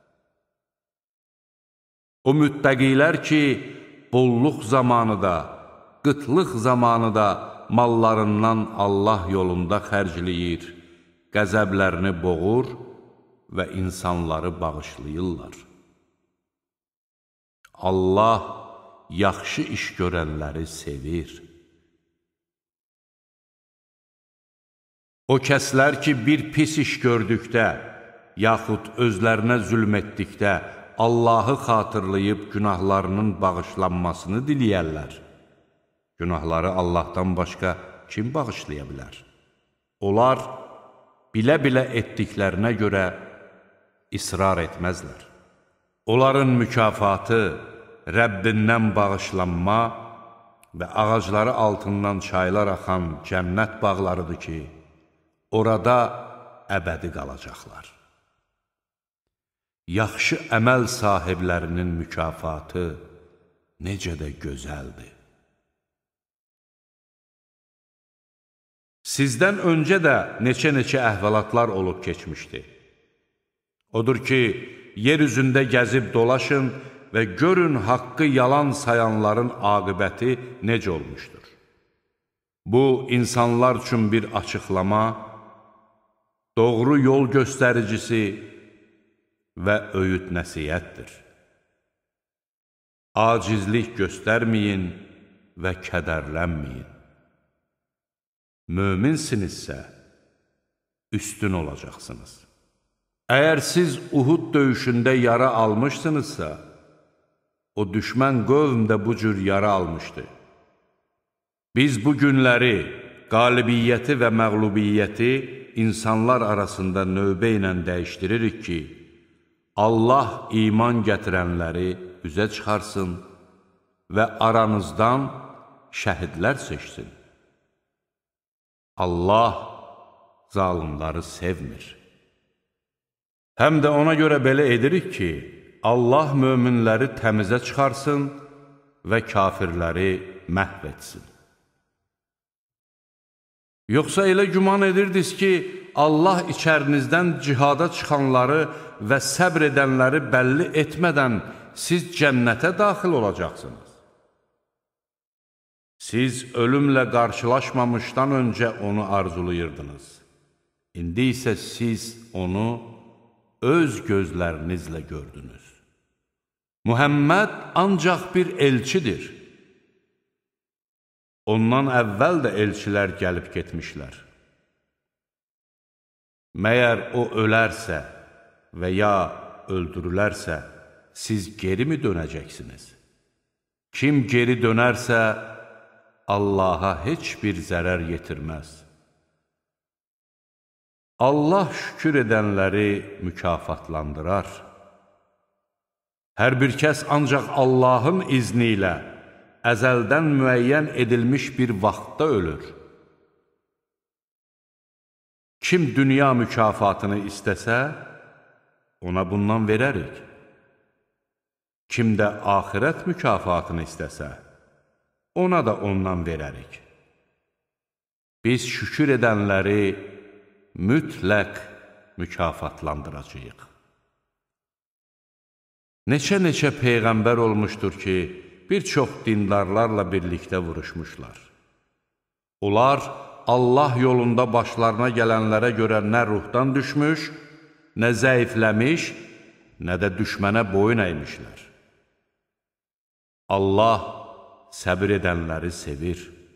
O müttəqilər ki, bolluq zamanı da, qıtlıq zamanı da mallarından Allah yolunda xərcləyir, qəzəblərini boğur və insanları bağışlayırlar. Allah yaxşı iş görənləri sevir. O kəslər ki, bir pis iş gördükdə, yaxud özlərinə zülm etdikdə, Allahı xatırlayıb günahlarının bağışlanmasını diləyərlər. Günahları Allahdan başqa kim bağışlaya bilər? Onlar bilə-bilə etdiklərinə görə israr etməzlər. Onların mükafatı Rəbbindən bağışlanma və ağacları altından çaylar axan cənnət bağlarıdır ki, orada əbədi qalacaqlar. Yaxşı əməl sahiblərinin mükafatı necə də gözəldir. Sizdən öncə də neçə-neçə əhvalatlar olub keçmişdi. Odur ki, yer üzündə gəzib dolaşın və görün haqqı yalan sayanların aqibəti necə olmuşdur. Bu, insanlar üçün bir açıqlama, doğru yol göstəricisi və öyüd nəsiyyətdir. Acizlik göstərməyin və kədərlənməyin. Möminsinizsə, üstün olacaqsınız. Əgər siz Uhud döyüşündə yara almışsınızsa, o düşmən qövm də bu cür yara almışdı. Biz bu günləri, qalibiyyəti və məğlubiyyəti insanlar arasında növbə ilə dəyişdiririk ki, Allah iman gətirənləri üzə çıxarsın və aranızdan şəhidlər seçsin. Allah zalimları sevmir. Həm də ona görə belə edirik ki, Allah möminləri təmizə çıxarsın və kafirləri məhv etsin. Yoxsa elə güman edirdiniz ki, Allah içərinizdən cihada çıxanları və səbr edənləri bəlli etmədən siz cənnətə daxil olacaqsınız. Siz ölümlə qarşılaşmamışdan öncə onu arzulayırdınız. İndi isə siz onu öz gözlərinizlə gördünüz. Muhammed ancaq bir elçidir. Ondan əvvəl də elçilər gəlib getmişlər. Məyər o ölərsə və ya öldürülərsə, siz geri mi dönəcəksiniz? Kim geri dönərsə, Allaha heç bir zərər yetirməz. Allah şükür edənləri mükafatlandırar. Hər bir kəs ancaq Allahın izni ilə əzəldən müəyyən edilmiş bir vaxtda ölür. Kim dünya mükafatını istəsə, ona bundan verərik. Kim də axirət mükafatını istəsə, ona da ondan verərik. Biz şükür edənləri mütləq mükafatlandıracağıq. Neçə-neçə peyğəmbər olmuşdur ki, bir çox dindarlarla birlikdə vuruşmuşlar. Onlar Allah yolunda başlarına gələnlərə görə nə ruhdan düşmüş, nə zəifləmiş, nə də düşmənə boyun əymişlər. Allah səbir edənləri sevir.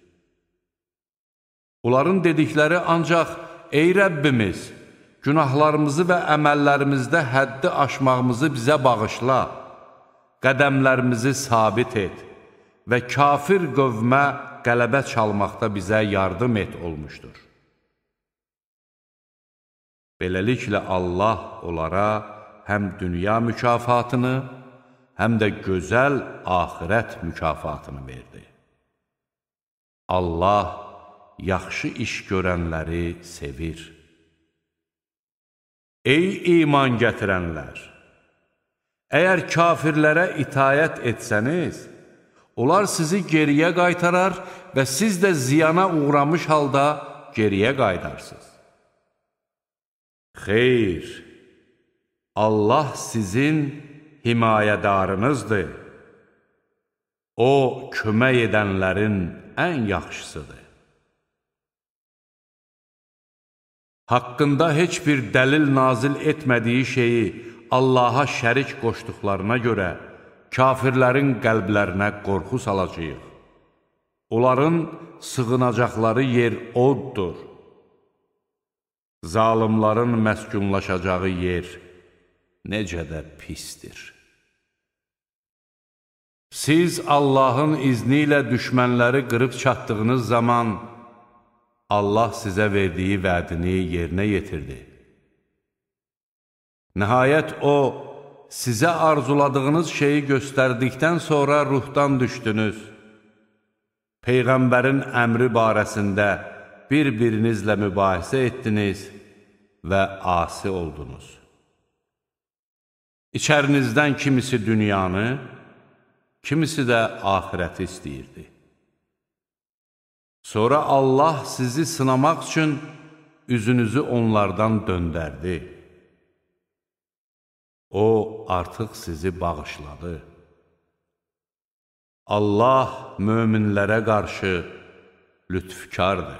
Onların dedikləri ancaq, ey Rəbbimiz, günahlarımızı və əməllərimizdə həddi aşmağımızı bizə bağışla, qədəmlərimizi sabit et və kafir qövmə qələbə çalmaqda bizə yardım et olmuşdur. Beləliklə Allah onlara həm dünya mükafatını, həm də gözəl axirət mükafatını verdi. Allah yaxşı iş görənləri sevir. Ey iman gətirənlər! Əgər kafirlərə itayət etsəniz, onlar sizi geriyə qaytarar və siz də ziyana uğramış halda geriyə qaytarsınız. Xeyr, Allah sizin himayədarınızdır. O, kömək edənlərin ən yaxşısıdır. Haqqında heç bir dəlil nazil etmədiyi şeyi Allaha şərik qoşduqlarına görə kafirlərin qəlblərinə qorxu salacağıq. Onların sığınacaqları yer oddur. Zalimların məskunlaşacağı yer necə də pisdir. Siz Allahın izni ilə düşmənləri qırıb çatdığınız zaman Allah sizə verdiyi vədini yerinə yetirdi. Nəhayət O, sizə arzuladığınız şeyi göstərdikdən sonra ruhdan düşdünüz. Peyğəmbərin əmri barəsində bir-birinizlə mübahisə etdiniz və asi oldunuz. İçərinizdən kimisi dünyanı, kimisi də axirəti istəyirdi. Sonra Allah sizi sınamaq üçün üzünüzü onlardan döndərdi. O, artıq sizi bağışladı. Allah möminlərə qarşı lütfkardır.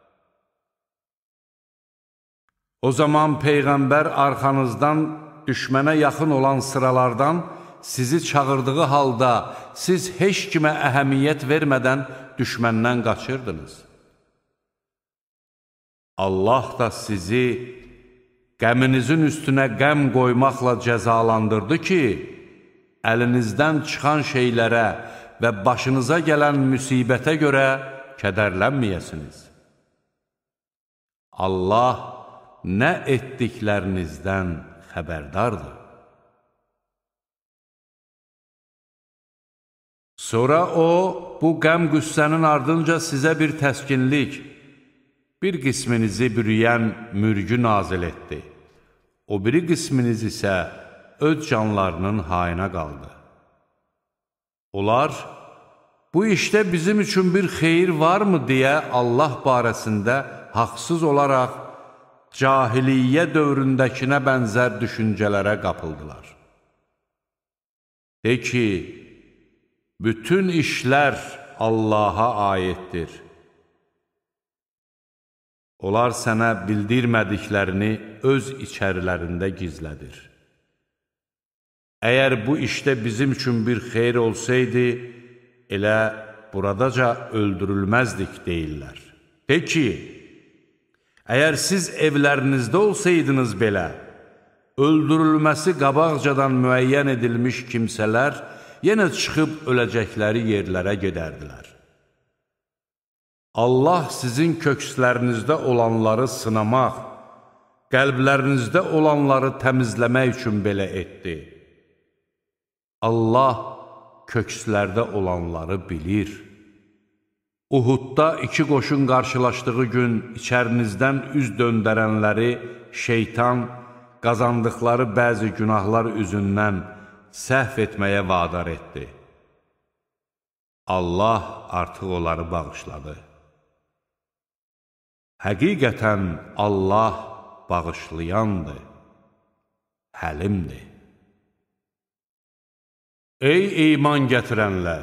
O zaman Peyğəmbər arxanızdan düşmənə yaxın olan sıralardan sizi çağırdığı halda siz heç kimə əhəmiyyət vermədən düşməndən qaçırdınız. Allah da sizi qəminizin üstünə qəm qoymaqla cəzalandırdı ki, əlinizdən çıxan şeylərə və başınıza gələn müsibətə görə kədərlənməyəsiniz. Allah nə etdiklərinizdən xəbərdardır. Sonra O, bu qəm-qüssənin ardınca sizə bir təskinlik, bir qisminizi bürüyən mürgü nazil etdi. O biri qisminiz isə öz canlarının hayına qaldı. Onlar, bu işdə bizim üçün bir xeyir varmı deyə Allah barəsində haqsız olaraq cahiliyyə dövründəkinə bənzər düşüncələrə qapıldılar. De ki, bütün işlər Allaha aiddir. Onlar sənə bildirmədiklərini öz içərilərində gizlədir. Əgər bu işdə bizim üçün bir xeyir olsaydı, elə buradaca öldürülməzdik deyirlər. De ki, Əgər siz evlərinizdə olsaydınız belə, öldürülməsi qabaqcadan müəyyən edilmiş kimsələr yenə çıxıb öləcəkləri yerlərə gedərdilər. Allah sizin kökslərinizdə olanları sınamaq, qəlblərinizdə olanları təmizləmək üçün belə etdi. Allah kökslərdə olanları bilir. Uhudda iki qoşun qarşılaşdığı gün içərinizdən üz döndərənləri şeytan qazandıqları bəzi günahlar üzündən səhv etməyə vadar etdi. Allah artıq onları bağışladı. Həqiqətən Allah bağışlayandır, həlimdir. Ey iman gətirənlər!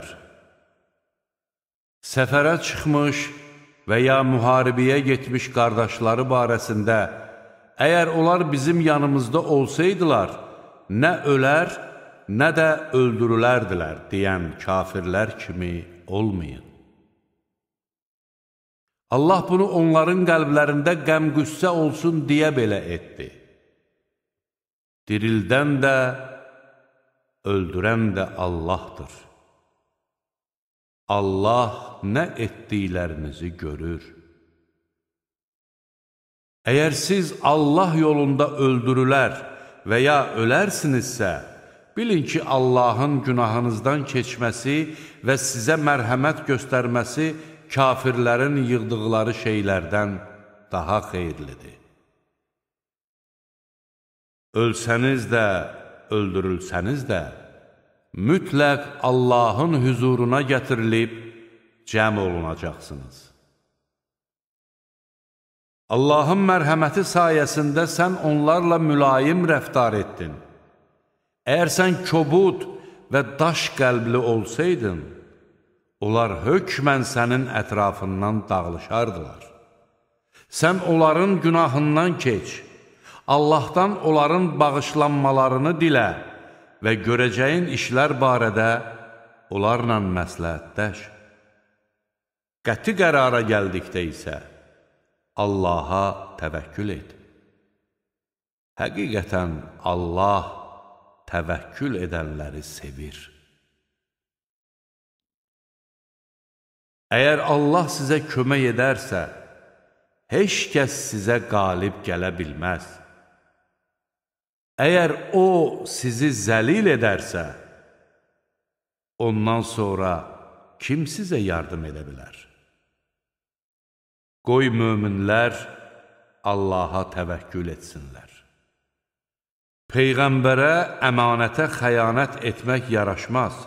Səfərə çıxmış və ya müharibəyə getmiş qardaşları barəsində, əgər onlar bizim yanımızda olsaydılar, nə ölər, nə də öldürülərdilər deyən kafirlər kimi olmayın. Allah bunu onların qəlblərində qəm-qüssə olsun deyə belə etdi. Dirildən də, öldürən də Allahdır. Allah nə etdiklərinizi görür. Əgər siz Allah yolunda öldürülər və ya ölərsinizsə, bilin ki, Allahın günahınızdan keçməsi və sizə mərhəmət göstərməsi kafirlərin yığdıqları şeylərdən daha xeyirlidir. Ölsəniz də, öldürülsəniz də, mütləq Allahın hüzuruna gətirilib cəm olunacaqsınız. Allahın mərhəməti sayəsində sən onlarla mülayim rəftar etdin. Əgər sən kobud və daş qəlbli olsaydın, onlar hökmən sənin ətrafından dağılışardılar. Sən onların günahından keç, Allahdan onların bağışlanmalarını dilə və görəcəyin işlər barədə onlarla məsləhətləş. Qəti qərara gəldikdə isə Allaha təvəkkül et. Həqiqətən Allah təvəkkül edənləri sevir. Əgər Allah sizə kömək edərsə, heç kəs sizə qalib gələ bilməz. Əgər O sizi zəlil edərsə, ondan sonra kim sizə yardım edə bilər? Qoy möminlər Allaha təvəkkül etsinlər. Peyğəmbərə əmanətə xəyanət etmək yaraşmaz.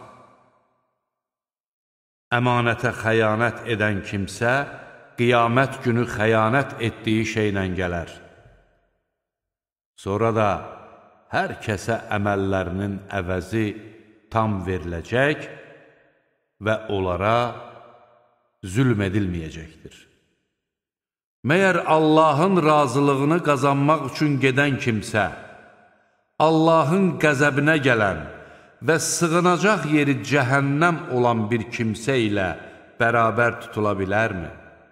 Əmanətə xəyanət edən kimsə, qiyamət günü xəyanət etdiyi şeylə gələr. Sonra da hər kəsə əməllərinin əvəzi tam veriləcək və onlara zülm edilməyəcəkdir. Məyər Allahın razılığını qazanmaq üçün gedən kimsə, Allahın qəzəbinə gələn və sığınacaq yeri cəhənnəm olan bir kimsə ilə bərabər tutula bilərmi?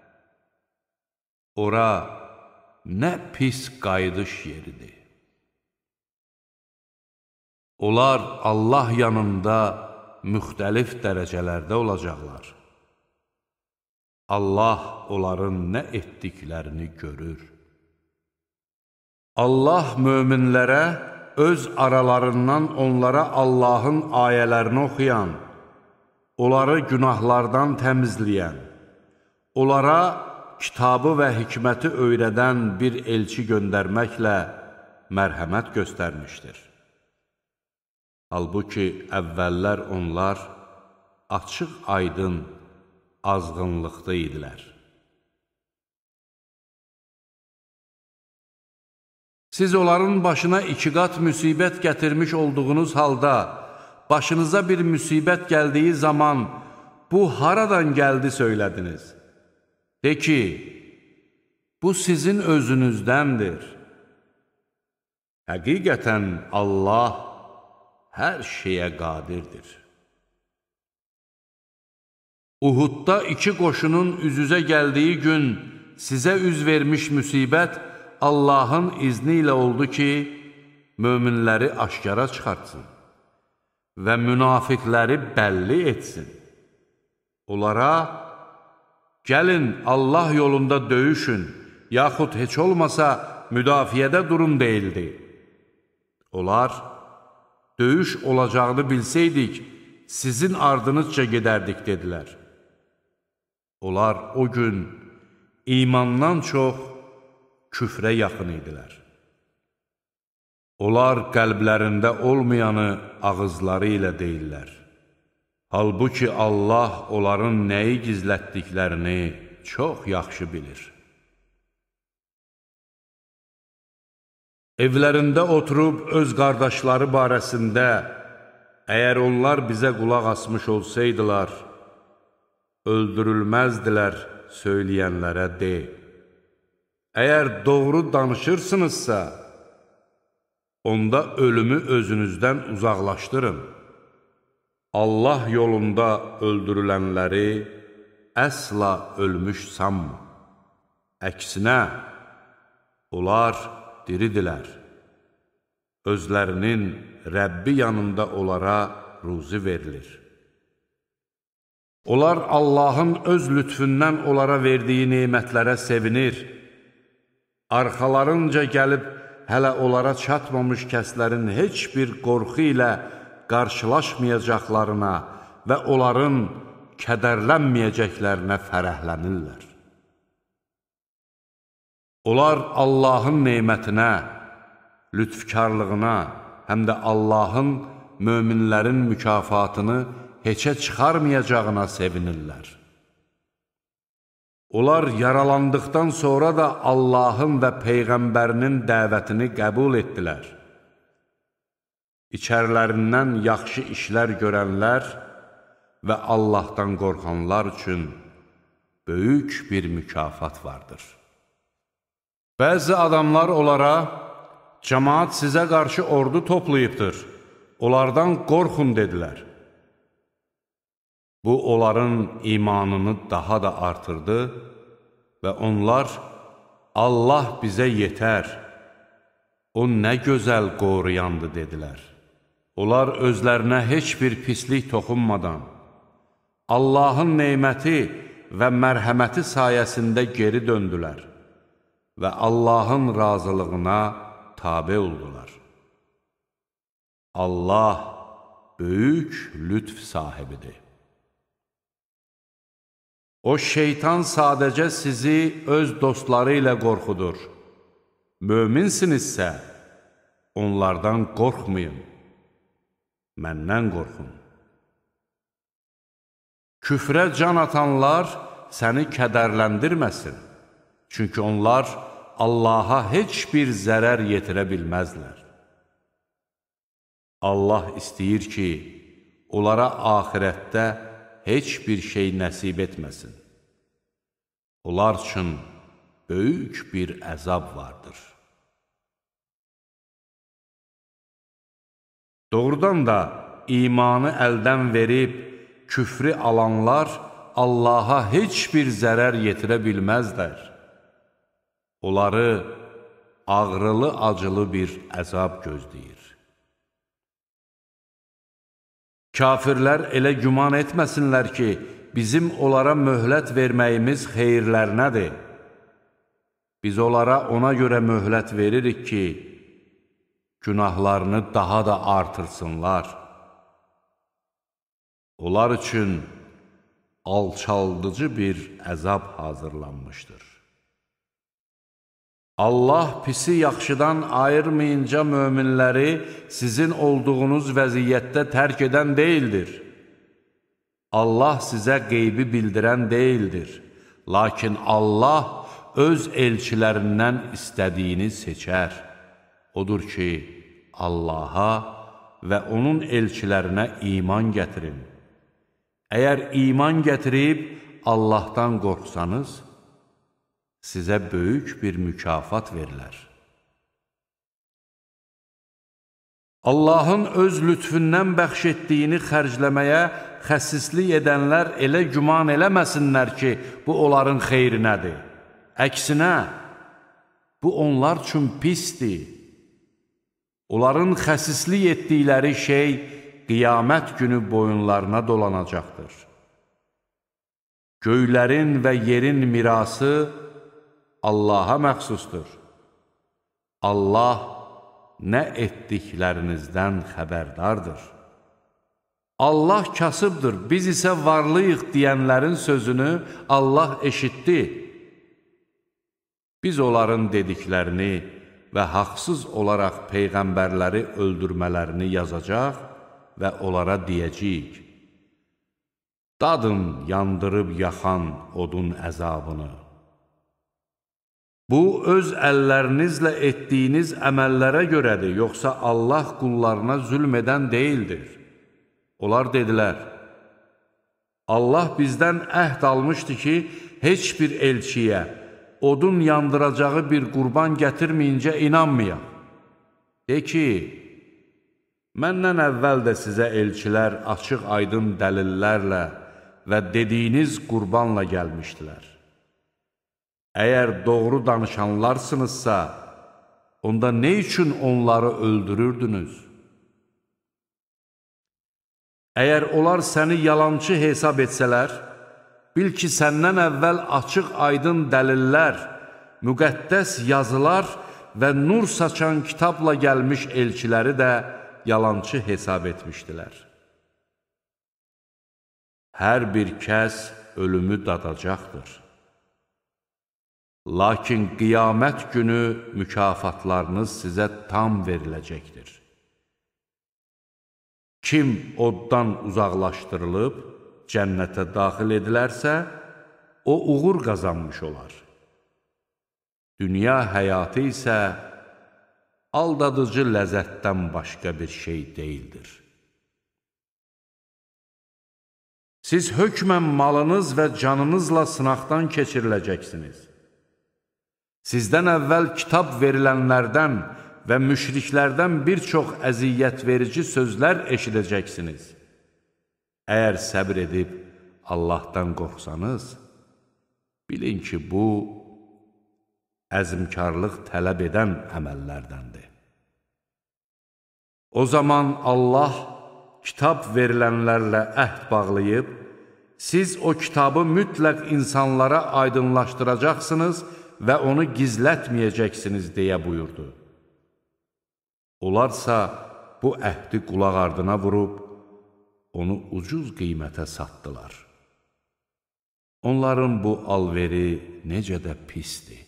Ora nə pis qayıdış yeridir. Onlar Allah yanında müxtəlif dərəcələrdə olacaqlar. Allah onların nə etdiklərini görür. Allah möminlərə öz aralarından onlara Allahın ayələrini oxuyan, onları günahlardan təmizləyən, onlara kitabı və hikməti öyrədən bir elçi göndərməklə mərhəmət göstərmişdir. Halbuki əvvəllər onlar açıq aydın azğınlıqda idilər. Siz onların başına 2 qat müsibət gətirmiş olduğunuz halda, başınıza bir müsibət gəldiyi zaman, bu haradan gəldi söylədiniz? De ki, bu sizin özünüzdəndir. Həqiqətən Allah hər şeyə qadirdir. Uhudda 2 qoşunun üz-üzə gəldiyi gün sizə üz vermiş müsibət Allahın izni ilə oldu ki, möminləri aşkara çıxartsın və münafiqləri bəlli etsin. Onlara, gəlin Allah yolunda döyüşün, yaxud heç olmasa müdafiədə durun deyildi. Onlar, döyüş olacağını bilsəydik, sizin ardınızca gedərdik, dedilər. Onlar o gün imandan çox küfrə yaxın idilər. Onlar qəlblərində olmayanı ağızları ilə deyirlər. Halbuki Allah onların nəyi gizlətdiklərini çox yaxşı bilir. Evlərində oturub öz qardaşları barəsində, əgər onlar bizə qulaq asmış olsaydılar, öldürülməzdilər söyləyənlərə de. Əgər doğru danışırsınızsa, onda ölümü özünüzdən uzaqlaşdırın. Allah yolunda öldürülənləri əsla ölmüş sanma. Əksinə, onlar diridilər. Özlərinin Rəbbi yanında onlara ruzi verilir. Onlar Allahın öz lütfündən onlara verdiyi nemətlərə sevinir. Arxalarınca gəlib hələ onlara çatmamış kəslərin heç bir qorxu ilə qarşılaşmayacaqlarına və onların kədərlənməyəcəklərinə fərəhlənirlər. Onlar Allahın nemətinə, lütfkarlığına, həm də Allahın möminlərin mükafatını heçə çıxarmayacağına sevinirlər. Onlar yaralandıqdan sonra da Allahın və Peyğəmbərinin dəvətini qəbul etdilər. İçərilərindən yaxşı işlər görənlər və Allahdan qorxanlar üçün böyük bir mükafat vardır. Bəzi adamlar onlara, cəmaat sizə qarşı ordu toplayıbdır, onlardan qorxun dedilər. Bu, onların imanını daha da artırdı və onlar, Allah bizə yetər, o nə gözəl qoruyandı, dedilər. Onlar özlərinə heç bir pislik toxunmadan, Allahın neyməti və mərhəməti sayəsində geri döndülər və Allahın razılığına tabe oldular. Allah böyük lütf sahibidir. O şeytan sadəcə sizi öz dostları ilə qorxudur. Möminsinizsə, onlardan qorxmayın, məndən qorxun. Küfrə can atanlar səni kədərləndirməsin, çünki onlar Allaha heç bir zərər yetirə bilməzlər. Allah istəyir ki, onlara axirətdə heç bir şey nəsib etməsin. Onlar üçün böyük bir əzab vardır. Doğrudan da imanı əldən verib, küfrü alanlar Allaha heç bir zərər yetirə bilməzlər. Onları ağrılı-acılı bir əzab gözləyir. Kafirlər elə güman etməsinlər ki, bizim onlara möhlət verməyimiz xeyirlərinədir. Biz onlara ona görə möhlət veririk ki, günahlarını daha da artırsınlar. Onlar üçün alçaldıcı bir əzab hazırlanmışdır. Allah pisi yaxşıdan ayırmayınca möminləri sizin olduğunuz vəziyyətdə tərk edən deyildir. Allah sizə qeybi bildirən deyildir. Lakin Allah öz elçilərindən istədiyini seçər. Odur ki, Allaha və onun elçilərinə iman gətirin. Əgər iman gətirib Allahdan qorxsanız, sizə böyük bir mükafat verilər. Allahın öz lütfündən bəxş etdiyini xərcləməyə xəsislik edənlər elə güman eləməsinlər ki, bu onların xeyrinədir. Əksinə, bu onlar üçün pisdir. Onların xəsislik etdikləri şey qiyamət günü boyunlarına dolanacaqdır. Göylərin və yerin mirası Allaha məxsusdur. Allah nə etdiklərinizdən xəbərdardır. Allah kasıbdır, biz isə varlıyıq deyənlərin sözünü Allah eşitdi. Biz onların dediklərini və haqsız olaraq peyğəmbərləri öldürmələrini yazacaq və onlara deyəcəyik: dadın yandırıb yaxan odun əzabını. Bu, öz əllərinizlə etdiyiniz əməllərə görədir, yoxsa Allah qullarına zülm edən deyildir. Onlar dedilər: Allah bizdən əhd almışdı ki, heç bir elçiyə odun yandıracağı bir qurban gətirməyincə inanmayaq. De ki, məndən əvvəl də sizə elçilər açıq aydın dəlillərlə və dediyiniz qurbanla gəlmişdilər. Əgər doğru danışanlarsınızsa, onda nə üçün onları öldürürdünüz? Əgər onlar səni yalançı hesab etsələr, bil ki, səndən əvvəl açıq aydın dəlillər, müqəddəs yazılar və nur saçan kitabla gəlmiş elçiləri də yalançı hesab etmişdilər. Hər bir kəs ölümü dadacaqdır. Lakin qiyamət günü mükafatlarınız sizə tam veriləcəkdir. Kim oddan uzaqlaşdırılıb, cənnətə daxil edilərsə, o uğur qazanmış olar. Dünya həyatı isə aldadıcı ləzzətdən başqa bir şey deyildir. Siz hökmən malınız və canınızla sınaqdan keçiriləcəksiniz. Sizdən əvvəl kitab verilənlərdən və müşriklərdən bir çox əziyyət verici sözlər eşidəcəksiniz. Əgər səbr edib Allahdan qorxsanız, bilin ki, bu, əzmkarlıq tələb edən əməllərdəndir. O zaman Allah kitab verilənlərlə əhd bağlayıb, siz o kitabı mütləq insanlara aydınlaşdıracaqsınız və onu gizlətməyəcəksiniz deyə buyurdu. Onlarsa bu əhdi qulaq ardına vurub, onu ucuz qiymətə satdılar. Onların bu alveri necə də pisdir.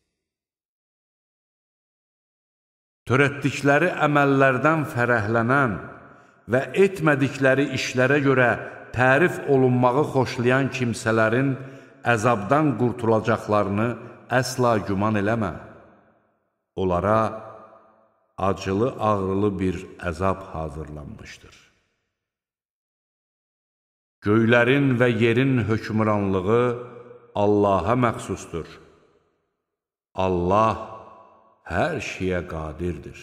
Törətdikləri əməllərdən fərəhlənən və etmədikləri işlərə görə tərif olunmağı xoşlayan kimsələrin əzabdan qurtulacaqlarını əsla güman eləmə. Onlara acılı-ağrılı bir əzab hazırlanmışdır. Göylərin və yerin hökmranlığı Allaha məxsusdur. Allah hər şeyə qadirdir.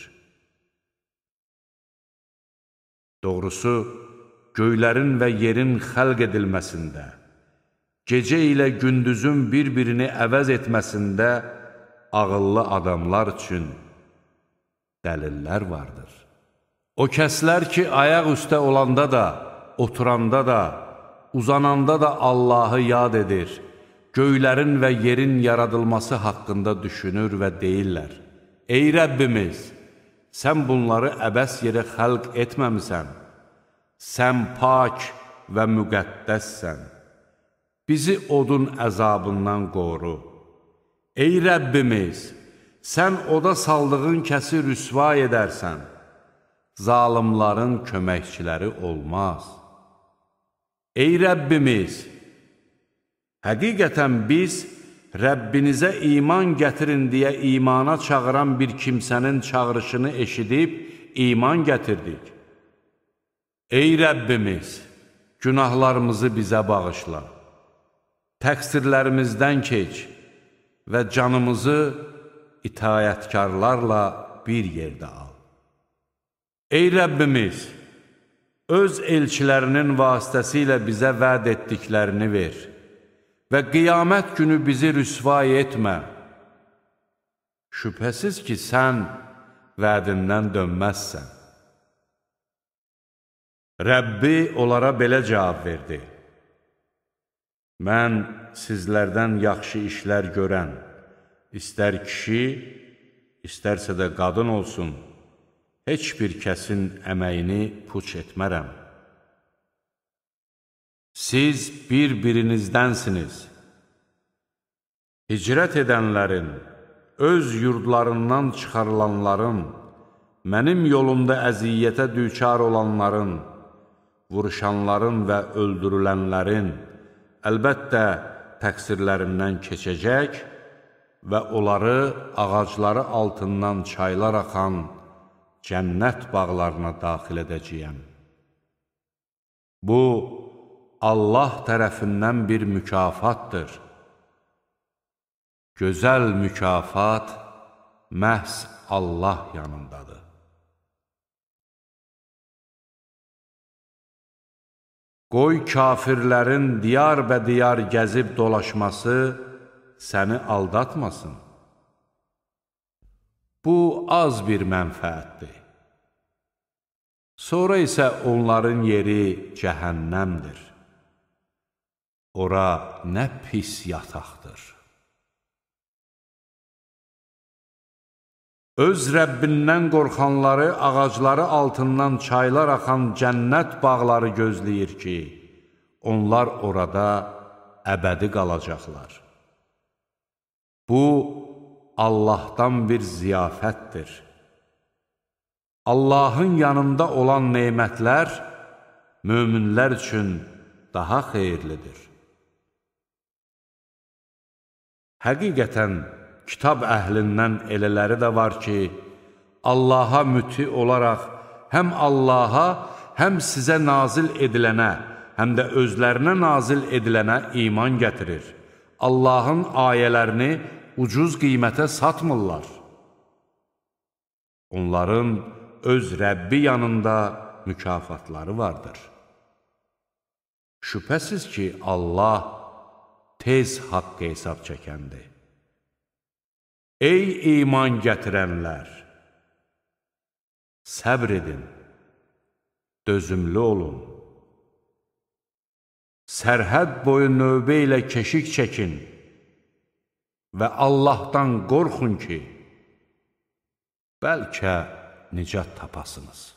Doğrusu, göylərin və yerin xəlq edilməsində, gecə ilə gündüzün bir-birini əvəz etməsində ağıllı adamlar üçün dəlillər vardır. O kəslər ki, ayaq üstə olanda da, oturanda da, uzananda da Allahı yad edir, göylərin və yerin yaradılması haqqında düşünür və deyirlər: Ey Rəbbimiz, sən bunları əbəs yerə xəlq etməmisən, sən pak və müqəddəssən, bizi odun əzabından qoru. Ey Rəbbimiz, sən oda saldığın kəsi rüsva edərsən, zalimların köməkçiləri olmaz. Ey Rəbbimiz, həqiqətən biz Rəbbinizə iman gətirin deyə imana çağıran bir kimsənin çağırışını eşidib iman gətirdik. Ey Rəbbimiz, günahlarımızı bizə bağışla, təqsirlərimizdən keç və canımızı itayətkarlarla bir yerdə al. Ey Rəbbimiz, öz elçilərinin vasitəsilə bizə vəd etdiklərini ver. və qiyamət günü bizi rüsvay etmə. Şübhəsiz ki, sən vədindən dönməzsən. Rəbbi onlara belə cavab verdi: Mən sizlərdən yaxşı işlər görən, istər kişi, istərsə də qadın olsun, heç bir kəsin əməyini puç etmərəm. Siz bir-birinizdənsiniz. Hicrət edənlərin, öz yurdlarından çıxarılanların, mənim yolumda əziyyətə düçar olanların, vuruşanların və öldürülənlərin əlbəttə təqsirlərindən keçəcək və onları ağacları altından çaylar axan cənnət bağlarına daxil edəcəyəm. Bu, Allah tərəfindən bir mükafatdır. Gözəl mükafat məhz Allah yanındadır. Qoy kafirlərin diyar-bədiyar gəzib dolaşması səni aldatmasın. Bu, az bir mənfəətdir. Sonra isə onların yeri cəhənnəmdir. Ora nə pis yataqdır. Öz Rəbbindən qorxanları ağacları altından çaylar axan cənnət bağları gözləyir ki, onlar orada əbədi qalacaqlar. Bu, Allahdan bir ziyafətdir. Allahın yanında olan nemətlər möminlər üçün daha xeyirlidir. Həqiqətən, kitab əhlindən elələri də var ki, Allaha müti olaraq həm Allaha, həm sizə nazil edilənə, həm də özlərinə nazil edilənə iman gətirir. Allahın ayələrini ucuz qiymətə satmırlar. Onların öz Rəbbi yanında mükafatları vardır. Şübhəsiz ki, Allah tez haqq hesab çəkəndir. Ey iman gətirənlər! Səbr edin, dözümlü olun. Sərhəd boyu növbə ilə keşik çəkin və Allahdan qorxun ki, bəlkə nicat tapasınız.